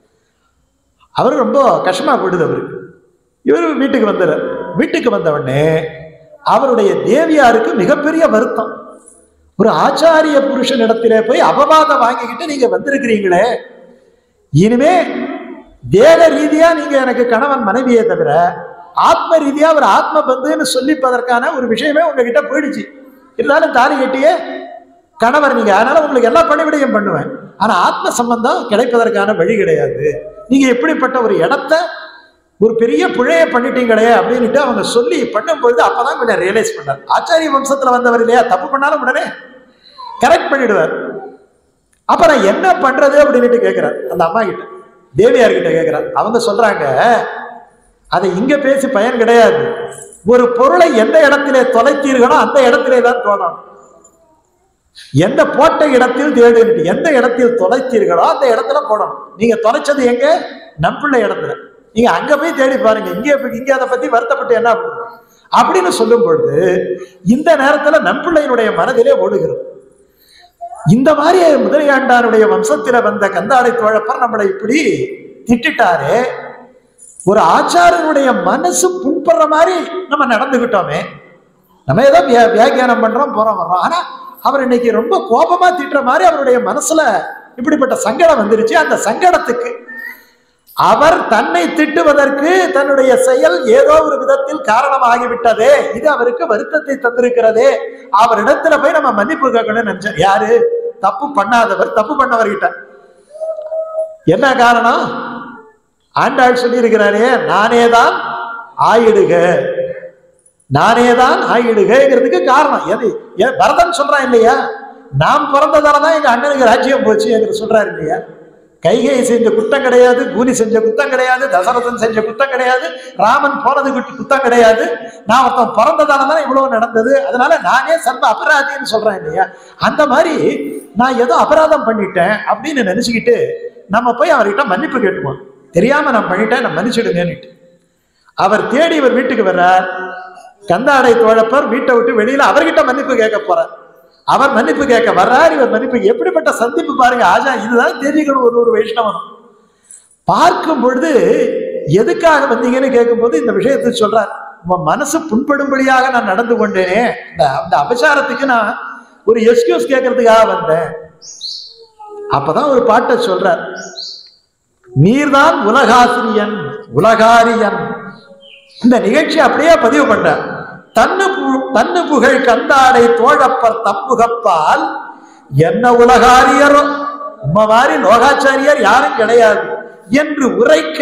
அவரு ரொம்ப கஷ்டமா போயிடுது அவருக்கு. இவரு வீட்டுக்கு வந்துடுறாரு. வீட்டுக்கு வந்தவொடனே அவருடைய தேவியாருக்கு மிகப்பெரிய வருத்தம். ஒரு ஆச்சாரிய புருஷன் இடத்திலே போய் அபவாதம் வாங்கிக்கிட்டு நீங்க வந்திருக்கிறீங்களே, இனிமே தேக ரீதியா நீங்க எனக்கு கணவன் மனைவியே தவிர ஆத்ம ரீதியா ஒரு ஆத்ம பந்துன்னு சொல்லிப்பதற்கான ஒரு விஷயமே உங்ககிட்ட போயிடுச்சு. இருந்தாலும் தாலி கட்டியே கணவர் நீங்க, அதனால உங்களுக்கு எல்லா பணிவிடையும் பண்ணுவேன், ஆனா ஆத்ம சம்பந்தம் கிடைப்பதற்கான வழி கிடையாது. நீங்க எப்படிப்பட்ட ஒரு இடத்த ஒரு பெரிய பிழைய பண்ணிட்டீங்களே அப்படின்ட்டு அவங்க சொல்லி பண்ணும்பொழுது அப்பதான் கொஞ்சம் ரியலைஸ் பண்ணார். ஆச்சாரிய வம்சத்துல வந்தவர் இல்லையா, தப்பு பண்ணாலும் உடனே கரெக்ட் பண்ணிடுவார். அப்ப நான் என்ன பண்றது அப்படின்ட்டு கேட்கிறார் அந்த அம்மா கிட்ட, தேவியார் கிட்ட கேட்கிறார். அவங்க சொல்றாங்க, அதை இங்க பேசி பயன் கிடையாது. ஒரு பொருளை எந்த இடத்திலே தொலைத்தீர்களோ அந்த இடத்திலே தான் தோணும். எந்த போட்ட இடத்தில் தேடு, எந்த இடத்தில் தொலைத்தீர்களோ அந்த இடத்துல போடணும். நீங்க தொலைச்சது எங்க? நம்பிள்ளை இடத்துல. நீங்க அங்க போய் தேடி பாருங்க. இங்கே இங்க அதை பத்தி வருத்தப்பட்டு என்ன பண்ணுங்க அப்படின்னு சொல்லும் பொழுது இந்த நேரத்துல நம்பிள்ளையினுடைய மனதிலே ஓடுகிறது. இந்த மாதிரி முதலியாண்டாருடைய வம்சத்தில வந்த கந்தாடை தோழப்பர் நம்மளை இப்படி திட்டாரு, ஒரு ஆச்சாரனுடைய மனசு புண்படுற மாதிரி நம்ம நடந்துகிட்டோமே. நம்ம ஏதோ வியாக்கியானம் பண்றோம் போறோம் வர்றோம், ஆனா அவர் இன்னைக்கு ரொம்ப கோபமா திட்டுற மாதிரி அவருடைய மனசுல இப்படிப்பட்ட சங்கடம் வந்துருச்சு. அந்த சங்கடத்துக்கு அவர் தன்னை திட்டுவதற்கு தன்னுடைய செயல் ஏதோ ஒரு விதத்தில் காரணமாகிவிட்டதே, இது அவருக்கு வருத்தத்தை தந்திருக்கிறதே, அவரிடத்துல போய் நம்ம மன்னிப்பு கேட்கணும்னு நினைச்சார். யாரு? தப்பு பண்ணாதவர் தப்பு பண்ணவர்கிட்ட. என்ன காரணம்? ஆண்டாள் சொல்லி இருக்கிறாரே, நானேதான் ஆயிடுக, நானேதான் ஆயிடுகிறதுக்கு காரணம் எது? பரதன் சொல்றான் இல்லையா, நாம் பிறந்ததாலதான் எங்க அண்ணனுக்கு ராஜ்யம் போச்சு என்று சொல்றாரு இல்லையா. கைகை செஞ்ச குத்தம் கிடையாது, கூலி செஞ்ச குத்தம் கிடையாது, தசரதன் செஞ்ச குத்தம் கிடையாது, ராமன் போனதுக்கு குத்தம் கிடையாது, நான் ஒருத்தன் பிறந்ததாலதான் இவ்வளவு நடந்தது, அதனால நானே சர்வ அபராதின்னு சொல்றேன் இல்லையா. அந்த மாதிரி நான் ஏதோ அபராதம் பண்ணிட்டேன் அப்படின்னு நினைச்சுக்கிட்டு நம்ம போய் அவர்கிட்ட மன்னிப்பு கேட்டுவோம். தெரியாம நான் பண்ணிட்டேன், நான் மன்னிச்சுடுங்கன்னுட்டு. அவர் தேடி இவர் வீட்டுக்கு வர்றார். கந்தாடை தோழப்பர் வீட்டை விட்டு வெளியில அவர்கிட்ட மன்னிப்பு கேட்க போறார். அவர் மன்னிப்பு கேட்க வர்றார், இவர் மன்னிப்பு. எப்படிப்பட்ட சந்திப்பு பாருங்க. ஆஜா, இதுதான் தெரிஞ்சுக்கணும் ஒரு ஒரு வைஷ்ணவன். பார்க்கும் பொழுது எதுக்காக வந்தீங்கன்னு கேட்கும் போது இந்த விஷயத்தை சொல்றார். உன் மனசு புண்படும்படியாக நான் நடந்து கொண்டேனே, அந்த அபசாரத்துக்கு நான் ஒரு எக்ஸ்கியூஸ் கேட்கறதுக்காக வந்தேன். அப்பதான் ஒரு பாட்டை சொல்றார். நீர்தான் உலகாசிரியன் உலகாரியன். இந்த நிகழ்ச்சி அப்படியே பதிவு பண்றார். தன்னு தன்னு புகழ் கந்தாடை தோழப்பர் தப்புகப்பால் என்ன உலகாரியரோ, உம்ம மாதிரி லோகாச்சாரியர் யாரும் கிடையாது என்று உரைக்க,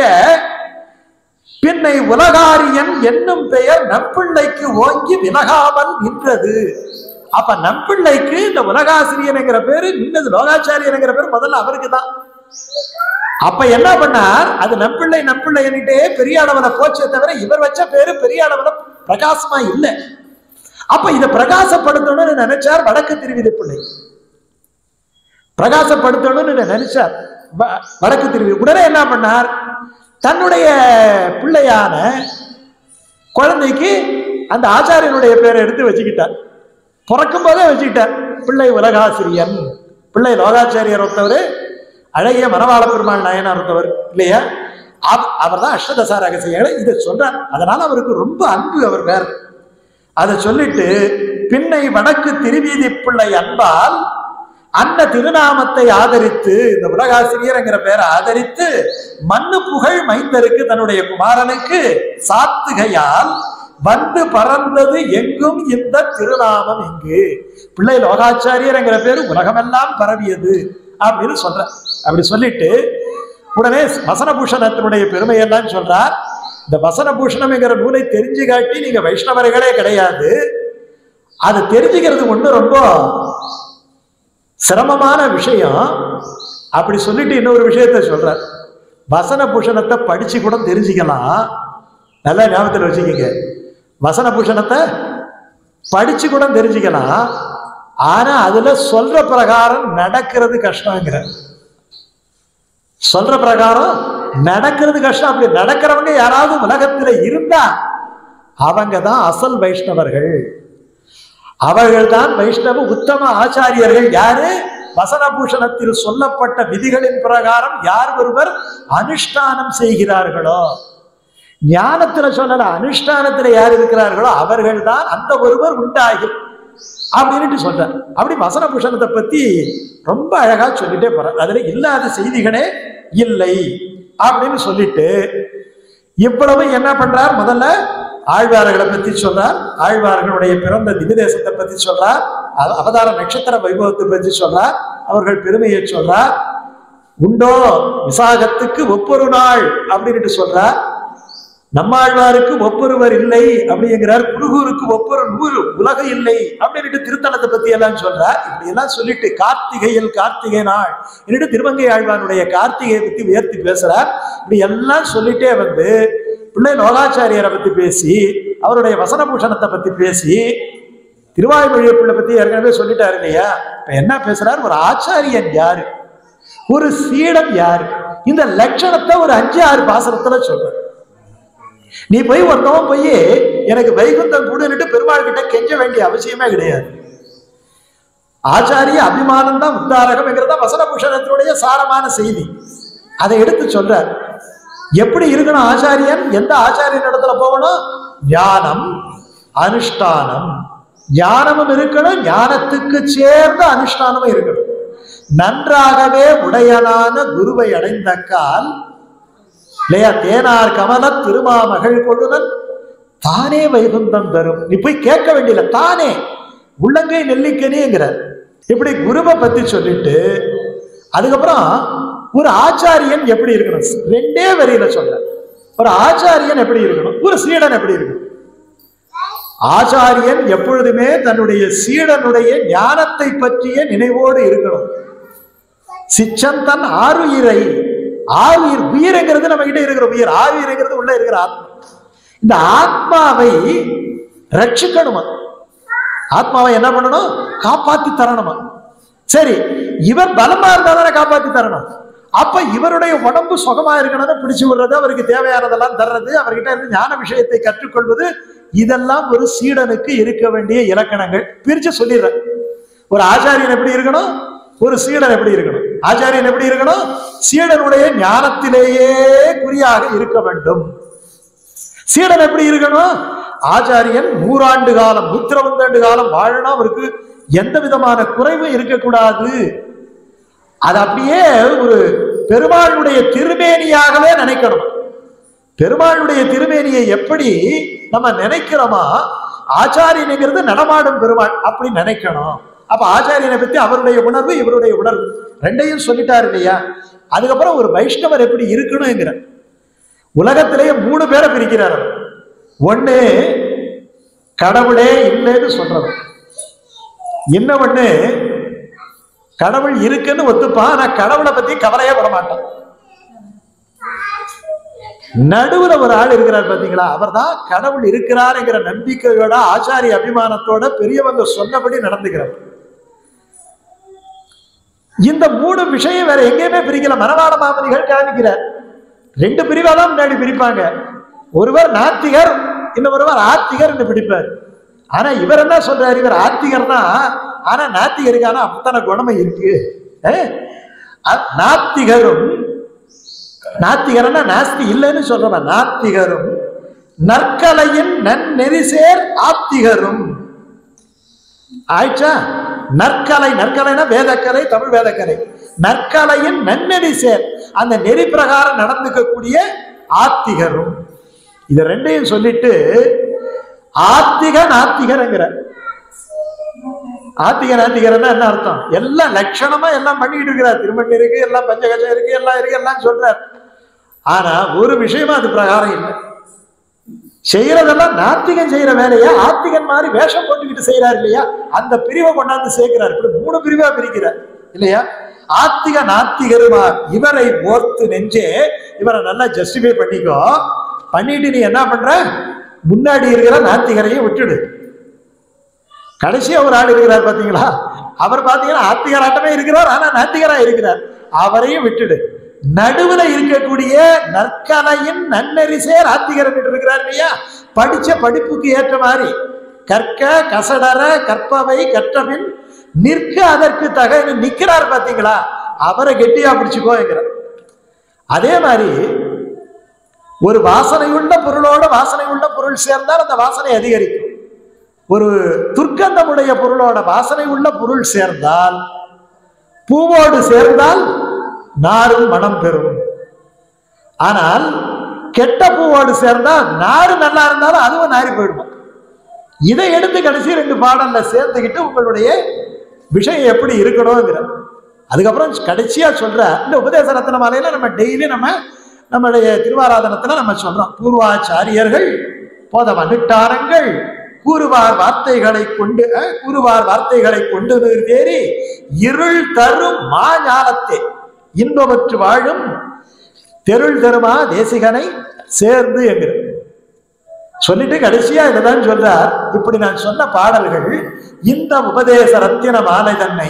பின்னை உலகாரியன் என்னும் பெயர் நம்பிள்ளைக்கு ஓங்கி விலகாமல் நின்றது. அப்ப நம்பிள்ளைக்கு இந்த உலகாசிரியனுங்கிற பேரு நின்னது, லோகாச்சாரியனுங்கிற பேரு முதல்ல அவருக்கு தான். அப்ப என்ன பண்ணார், அது நம்பிள்ளை நம்பிள்ளை என்கிட்டே பெரிய அளவுல போச்சே தவிர இவர் வச்ச பேரு பெரிய அளவுல பிரகாசமா இல்லை. அப்ப இதை பிரகாசப்படுத்தணும்னு நினைச்சார் வடக்கு திருவிதி பிள்ளை. பிரகாசப்படுத்தணும்னு நினைச்சார் வடக்கு திருவி. உடனே என்ன பண்ணார், தன்னுடைய பிள்ளையான குழந்தைக்கு அந்த ஆச்சாரியனுடைய பேரை எடுத்து வச்சுக்கிட்டார். பிறக்கும் போதே வச்சுக்கிட்டார். பிள்ளை உலகாசிரியன், பிள்ளை லோகாச்சாரியர் ஒருத்தவர், அழகிய மணவாள பெருமாள் நாயனார் ஒருத்தவர் இல்லையா. அவர் தான் அஷ்டதசா ரகசியங்களை இதை சொல்றார். அதனால அவருக்கு ரொம்ப அன்பு அவர் வேற. அதை சொல்லிட்டு பின்னை வடக்கு திருவீதி பிள்ளை அன்பால் அந்த திருநாமத்தை ஆதரித்து, இந்த உலகாசிரியர்ங்கிற பேரை ஆதரித்து மண்ணு புகழ் மைந்தருக்கு தன்னுடைய குமாரனுக்கு சாத்துகையால் வந்து பறந்தது எங்கும் இந்த திருநாமம் இங்கு. பிள்ளை லோகாச்சாரியர்ங்கிற பேரு உலகமெல்லாம் பரவியது அப்படின்னு சொல்ற. அப்படி சொல்லிட்டு உடனே வசனபூஷணத்தினுடைய பெருமையெல்லாம் சொல்றார். இந்த வசனபூஷணம் என்கிற நூலை தெரிஞ்சு காட்டி நீங்க வைஷ்ணவர்களே கிடையாது, அது தெரிஞ்சுக்கிறது ஒண்ணு ரொம்ப சிரமமான விஷயம். அப்படி சொல்லிட்டு இன்னொரு விஷயத்த சொல்றார். வசனபூஷணத்தை படிச்சு கூட தெரிஞ்சுக்கலாம். நல்லா ஞாபகத்தில் வச்சுக்கோங்க. வசனபூஷணத்தை படிச்சு கூட தெரிஞ்சுக்கலாம், ஆனா அதுல சொல்ற பிரகாரம் நடக்கிறது கஷ்டங்கிற. சொல்ற பிரகாரம் நடக்கிறது கஷ்டம். அப்படி நடக்கிறவங்க யாராவது உலகத்துல இருந்தா அவங்க தான் அசல் வைஷ்ணவர்கள். அவர்கள் தான் வைஷ்ணவ உத்தம ஆச்சாரியர்கள். யாரு? வசனபூஷணத்தில் சொல்லப்பட்ட விதிகளின் பிரகாரம் யார் ஒருவர் அனுஷ்டானம் செய்கிறார்களோ, ஞானத்துல சொல்லல, அனுஷ்டானத்துல யார் இருக்கிறார்களோ அவர்கள் தான் அந்த ஒருவர் உண்டாகி அப்படின்னு சொல்றார். அப்படி வசனபூஷணத்தை பத்தி ரொம்ப அழகா சொல்லிட்டே போறார். அதுல இல்லாத செய்திகளே இல்லை அப்படின்னு சொல்லிட்டு இவ்வளவு என்ன பண்றார், முதல்ல ஆழ்வார்களை பத்தி சொல்றார், ஆழ்வார்களுடைய பிறந்த திவ்யதேசத்தை பத்தி சொல்றார், அவதார நட்சத்திர வைபவத்தை பத்தி சொல்றார், அவர்கள் பெருமையை சொல்றார். உண்டோ விசாகத்துக்கு ஒவ்வொரு நாள் அப்படின்னு சொல்றார். நம்மாழ்வாருக்கு ஒவ்வொருவர் இல்லை அப்படிங்கிறார். குருகூருக்கு ஒவ்வொரு நூறு உலக இல்லை அப்படின்னு திருத்தலத்தை பத்தி எல்லாம் சொல்றார். இப்படி எல்லாம் சொல்லிட்டு கார்த்திகையில் கார்த்திகை நாள் என்னட்டு திருமங்கை ஆழ்வானுடைய கார்த்திகையை பத்தி உயர்த்தி பேசுறார். இப்படி எல்லாம் சொல்லிட்டே வந்து பிள்ளை லோகாச்சாரியரை பத்தி பேசி, அவருடைய வசனபூஷணத்தை பத்தி பேசி, திருவாய்மொழியை பிள்ளை பத்தி ஏற்கனவே சொல்லிட்டாரு இல்லையா. இப்ப என்ன பேசுறாரு, ஒரு ஆச்சாரியன் யாரு, ஒரு சீடன் யாரு, இந்த லட்சணத்தை ஒரு அஞ்சு ஆறு பாசனத்துல சொல்ற. நீ போய் ஒருத்தவன் போய் எனக்கு வைகுந்தம் கூடுன்னுட்டு பெருமாள் கிட்ட கெஞ்ச வேண்டிய அவசியமே கிடையாது. ஆச்சாரிய அபிமானம் தான் உத்தாரகம் என்கிறதா வசனபூஷணத்தினுடைய சாரமான செய்தி. அதை எடுத்து சொல்ற. எப்படி இருக்கணும் ஆச்சாரியன், எந்த ஆச்சாரியன் இடத்துல போகணும், ஞானம் அனுஷ்டானம். ஞானமும் இருக்கணும், ஞானத்துக்கு சேர்ந்த அனுஷ்டானமும் இருக்கணும். நன்றாகவே உடையனான குருவை அடைந்த கால் இல்லையா? தேனார் கமல திருமா மகள் கொழுனன் தானே வைகுந்தம் தரும். நீ போய் கேட்க வேண்டியல, தானே உள்ளங்கை நெல்லிக்கனிங்கிறார். இப்படி குருவை பத்தி சொல்லிட்டு அதுக்கப்புறம் ஒரு ஆச்சாரியன் எப்படி இருக்கணும் ரெண்டே வரியில சொல்ற. ஒரு ஆச்சாரியன் எப்படி இருக்கணும், ஒரு சீடன் எப்படி இருக்கணும். ஆச்சாரியன் எப்பொழுதுமே தன்னுடைய சீடனுடைய ஞானத்தை பற்றிய நினைவோடு இருக்கணும். சிச்சந்தன் ஆறுயிரை, ஆறுயிர் உயிர்ங்கிறது நம்ம கிட்ட இருக்கிற உயிர், ஆறுயிர்ங்கிறது உள்ள இருக்கிற ஆத்மா. இந்த ஆத்மாவை ரட்சிக்கணுமா, ஆத்மாவை என்ன பண்ணணும், காப்பாத்தி தரணுமா. சரி, இவர் பலமா இருந்தாதானே காப்பாத்தி தரணும். அப்ப இவருடைய உடம்பு சுகமா இருக்கணும்னு பிடிச்சு விடுறது, அவருக்கு தேவையானதெல்லாம் தர்றது, அவர்கிட்ட இருந்து ஞான விஷயத்தை கற்றுக்கொள்வது, இதெல்லாம் ஒரு சீடனுக்கு இருக்க வேண்டிய இலக்கணங்கள். பிரிச்சு சொல்லிடுற. ஒரு ஆச்சாரியன் எப்படி இருக்கணும், ஒரு சீடன் எப்படி இருக்கணும். ஆச்சாரியன் எப்படி இருக்கணும், சீடனுடைய ஞானத்திலேயே குறியாக இருக்க வேண்டும். சீடன் எப்படி இருக்கணும், ஆச்சாரியன் நூறாண்டு காலம் நூத்திரவந்தாண்டு காலம் வாழணும், அவருக்கு எந்த விதமான குறைவும் இருக்கக்கூடாது. அது அப்படியே ஒரு பெருமாளுடைய திருமேனியாகவே நினைக்கணும். பெருமாளுடைய திருமேனியை எப்படி நம்ம நினைக்கிறோமா, ஆச்சாரியனுங்கிறது நடமாடும் பெருமாள் அப்படி நினைக்கணும். அப்ப ஆச்சாரியனை பத்தி அவருடைய உணர்வு இவருடைய உணர்வு ரெண்டையும் சொல்லிட்டாரு இல்லையா. அதுக்கப்புறம் ஒரு வைஷ்ணவர் எப்படி இருக்கணும்ங்கிற உலகத்திலேயே மூணு பேரை பிரிக்கிறார். ஒண்ணு கடவுளே இல்லைன்னு சொல்றது, இன்னொன்னு கடவுள் இருக்குன்னு ஒத்துப்பான், ஆனா கடவுளை பத்தி கவலையே பட மாட்டான். நடுவுல ஒரு ஆள் இருக்கிறார் பாத்தீங்களா, அவர் தான் கடவுள் இருக்கிறாருங்கிற நம்பிக்கையோட ஆச்சாரிய அபிமானத்தோட பெரியவங்க சொன்னபடி நடந்துக்கிறார். இந்த மூணு விஷயம் வேற எங்கேயுமே பிரிக்கல. மனவாள மாமனிகள் காமிக்கிறார். ரெண்டு பிரிவாதான் முன்னாடி பிரிப்பாங்க. ஒருவர் நாத்திகர், இன்னொருவர் ஆத்திகர் என்று பிடிப்பார். ஆனா இவர் என்ன சொல்றாரு, இவர் ஆத்திகர் தான், ஆனா நாத்திகருக்கான அத்தனை குணமை இருக்கு. நாத்திகரும், நாத்திகரன்னா நாஸ்தி இல்லைன்னு சொல்றவன், நாத்திகரும் நற்கலையின் நன்னெறிசேர் ஆத்திகரும். ஆயிடுச்சா? நற்கலை, நற்கலைனா வேதக்கலை, தமிழ் வேதக்கலை. நற்கலையின் நன்னெறி சேர், அந்த நெறி பிரகாரம் நடந்துக்கக்கூடிய ஆத்திகரும். இத ரெண்டையும் சொல்லிட்டு ஆத்திக நாத்திகர்ங்கிற. ஆத்திக நாத்திகர்னா என்ன அர்த்தம், எல்லாம் லட்சணமா எல்லாம் பண்ணிட்டு இருக்கிறார். திருமணி இருக்கு, எல்லாம் பஞ்சகஜம் இருக்கு, எல்லாம் இருக்கு, எல்லாம் சொல்றார். ஆனா ஒரு விஷயமா அது பிரகாரம் இல்லை. செய்யறதெல்லாம் நாத்திகன் செய்யற வேலையா ஆத்திகன் மாதிரி வேஷம் போட்டுக்கிட்டு செய்யறாரு இல்லையா, அந்த பிரிவை கொண்டாந்து சேர்க்கிறார். இப்படி மூணு பிரிவா பிரிக்கிறார் இல்லையா. ஆத்திக நாத்திகருமா இவரை ஓர்த்து நெஞ்சே, இவரை நல்லா ஜஸ்டிஃபை பண்ணிக்கோ. பண்ணிட்டு நீ என்ன பண்ற, முன்னாடி இருக்கிற நாத்திகரையும் விட்டுடு. கடைசியா ஒரு ஆள் இருக்கிறார் பாத்தீங்களா, அவர் பாத்தீங்கன்னா ஆத்திகராட்டமே இருக்கிறார், ஆனா நாத்திகரா இருக்கிறார், அவரையும் விட்டுடு. நடுவுல இருக்கக்கூடிய நற்கலையின் நன்னெறிசேர் ஆத்திகர் இருக்கிறார் இல்லையா. படிச்ச படிப்புக்கு ஏற்ற மாதிரி கற்க கசடர கற்பவை கற்றபின் நிற்க அதற்கு தக நிற்கிறார் பாத்தீங்களா, அவரை கெட்டியா பிடிச்சுக்கோங்கிறார். அதே மாதிரி ஒரு வாசனை உள்ள பொருளோட வாசனை உள்ள பொருள் சேர்ந்தால் அந்த வாசனை அதிகரிக்கும். ஒரு துர்க்கந்தமுடைய பொருளோட வாசனை உள்ள பொருள் சேர்ந்தால், பூவோடு சேர்ந்தால் நாரும் மனம் பெறும். ஆனால் கெட்ட பூவோடு சேர்ந்தால் நாறு நல்லா இருந்தாலும் அதுவும் நாரி போயிடும். இதை எடுத்து கடைசி ரெண்டு பாடல்ல சேர்த்துக்கிட்டு உங்களுடைய விஷயம் எப்படி இருக்கணும்ங்கிற. அதுக்கப்புறம் கடைசியா சொல்ற இந்த உபதேச ரத்ன மாலையில நம்ம டெய்லி நம்ம நம்மளுடைய திருவாராதனத்துல நம்ம சொல்றோம், பூர்வாச்சாரியர்கள் போத மனுட்டாரங்கள் கூறுவார் வார்த்தைகளை கொண்டு கூறுவார் வார்த்தைகளை கொண்டு தேறி இருள் தரும் மா ஞானத்தே இன்பமற்று வாழும் தெருள் தருமா தேசிகனை சேர்ந்து என்கிற சொல்லிட்டு கடைசியா இதுதான் சொல்றார். இப்படி நான் சொன்ன பாடல்கள் இந்த உபதேச ரத்தின மாலை தன்னை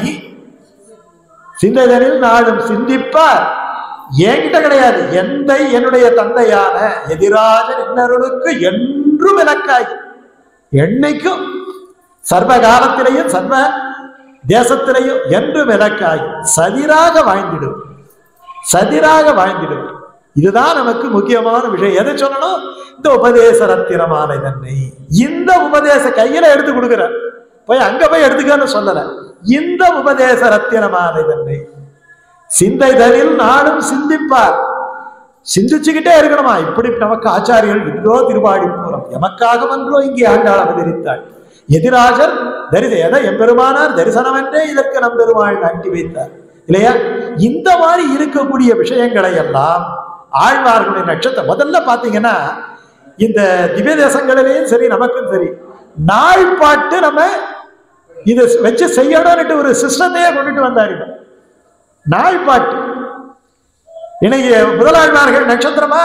சிந்தைதனில் நாளும் சிந்திப்பார். என்கிட்ட கிடையாது, எந்த என்னுடைய தந்தையான எதிராஜன் இன்னருளுக்கு என்றும் விளக்காய், என்னைக்கும் சர்வ காலத்திலேயும் சர்வ தேசத்திலேயும் என்றும் விளக்காய் சதிராக வாழ்ந்திடும், சதிராக வாழ்ந்திடும். இதுதான் நமக்கு முக்கியமான விஷயம். எதை சொல்லணும், இந்த உபதேச ரத்தினமாலை தன்னை. இந்த உபதேச கையில எடுத்து கொடுக்குற, போய் அங்க போய் எடுத்துக்கன்னு சொல்லல. இந்த உபதேச ரத்தினமாலை தன்னை சிந்தை தனில் நாளும் சிந்திப்பார். சிந்திச்சுக்கிட்டே இருக்கணுமா. இப்படி நமக்கு ஆச்சாரியர்கள் இன்றோ திருவாடி போறோம் எமக்காக வன்றோ இங்கே ஆண்டாள் அவதரித்தாள். எதிராஜர் தரிச எதை எம்பெருமானார் தரிசனம் என்றே இதற்கு நம்பெருமாள் நாட்டி வைத்தார் இல்லையா. இந்த மாதிரி இருக்கக்கூடிய விஷயங்களை எல்லாம் ஆழ்வார்களுடைய நட்சத்திரம் முதல்ல பாத்தீங்கன்னா இந்த திவ்ய தேசங்களிலேயும் சரி நமக்கும் சரி நாள் பாட்டு நம்ம இதை வச்சு செய்யணும்னுட்டு ஒரு சிஸ்டத்தையே கொண்டுட்டு வந்தாரு. நாள் பாட்டு இன்னைக்கு முதலாழ்வார்கள் நட்சத்திரமா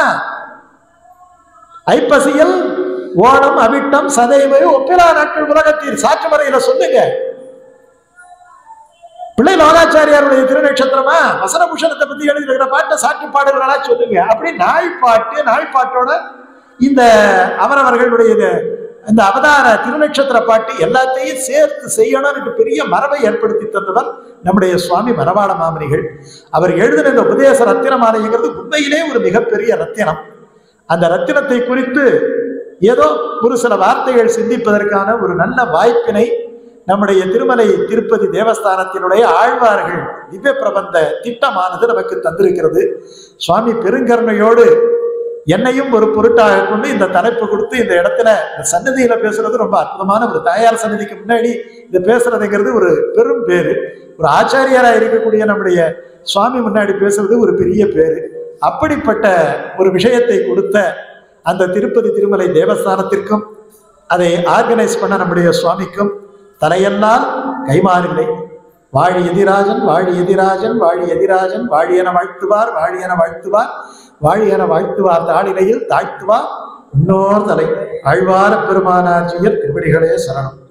ஐப்பசியல் ஓணம் அவிட்டம் சதைவு ஒப்பிலா நாட்கள் உலகத்தில் சாற்றுமறையில சொல்லுங்க. பிள்ளை லோகாச்சாரியாருடைய திருநட்சத்திரமா வசனபூஷணத்தை பத்தி எழுதிருக்கிற பாட்டை சாற்று பாடல்களா சொல்லுங்க. அப்படி நாள் பாட்டு நாள் பாட்டோட இந்த அவரவர்களுடைய இந்த அவதார திருநட்சத்திர பாட்டு எல்லாத்தையும் சேர்த்து செய்யணும்னு பெரிய மரபை ஏற்படுத்தி தந்தவர் நம்முடைய சுவாமி மரவாள மாமனிகள். அவர் எழுதின இந்த உபதேச ரத்தினமாலைங்கிறது உண்மையிலே ஒரு மிகப்பெரிய ரத்தினம். அந்த ரத்தினத்தை குறித்து ஏதோ ஒரு சில வார்த்தைகள் சிந்திப்பதற்கான ஒரு நல்ல வாய்ப்பினை நம்முடைய திருமலை திருப்பதி தேவஸ்தானத்தினுடைய ஆழ்வார்கள் திவ்ய பிரபந்த திட்டமானது நமக்கு தந்திருக்கிறது. சுவாமி பெருங்கருணையோடு என்னையும் ஒரு பொருட்டாக கொண்டு இந்த தலைப்பு கொடுத்து இந்த இடத்துல இந்த சன்னதியில பேசுறது ரொம்ப அற்புதமான ஒரு தாயார் சன்னதிக்கு முன்னாடி இந்த பேசுறதுங்கிறது ஒரு பெரும் பேரு. ஒரு ஆச்சாரியராக இருக்கக்கூடிய நம்முடைய சுவாமி முன்னாடி பேசுறது ஒரு பெரிய பேரு. அப்படிப்பட்ட ஒரு விஷயத்தை கொடுத்த அந்த திருப்பதி திருமலை தேவஸ்தானத்திற்கும் அதை ஆர்கனைஸ் பண்ண நம்முடைய சுவாமிக்கும் தலையெல்லாம் கைமாறில்லை. வாழி எதிராஜன் வாழி எதிராஜன் வாழி எதிராஜன் வாழியென வாழ்த்துவார் வாழியென வாழ்த்துவார் வாழியென வாழ்த்துவார் தாளினையில் தாழ்த்துவார் இன்னோர் தலை ஆழ்வார பெருமானார்ஜியர் திருவடிகளே சரணம்.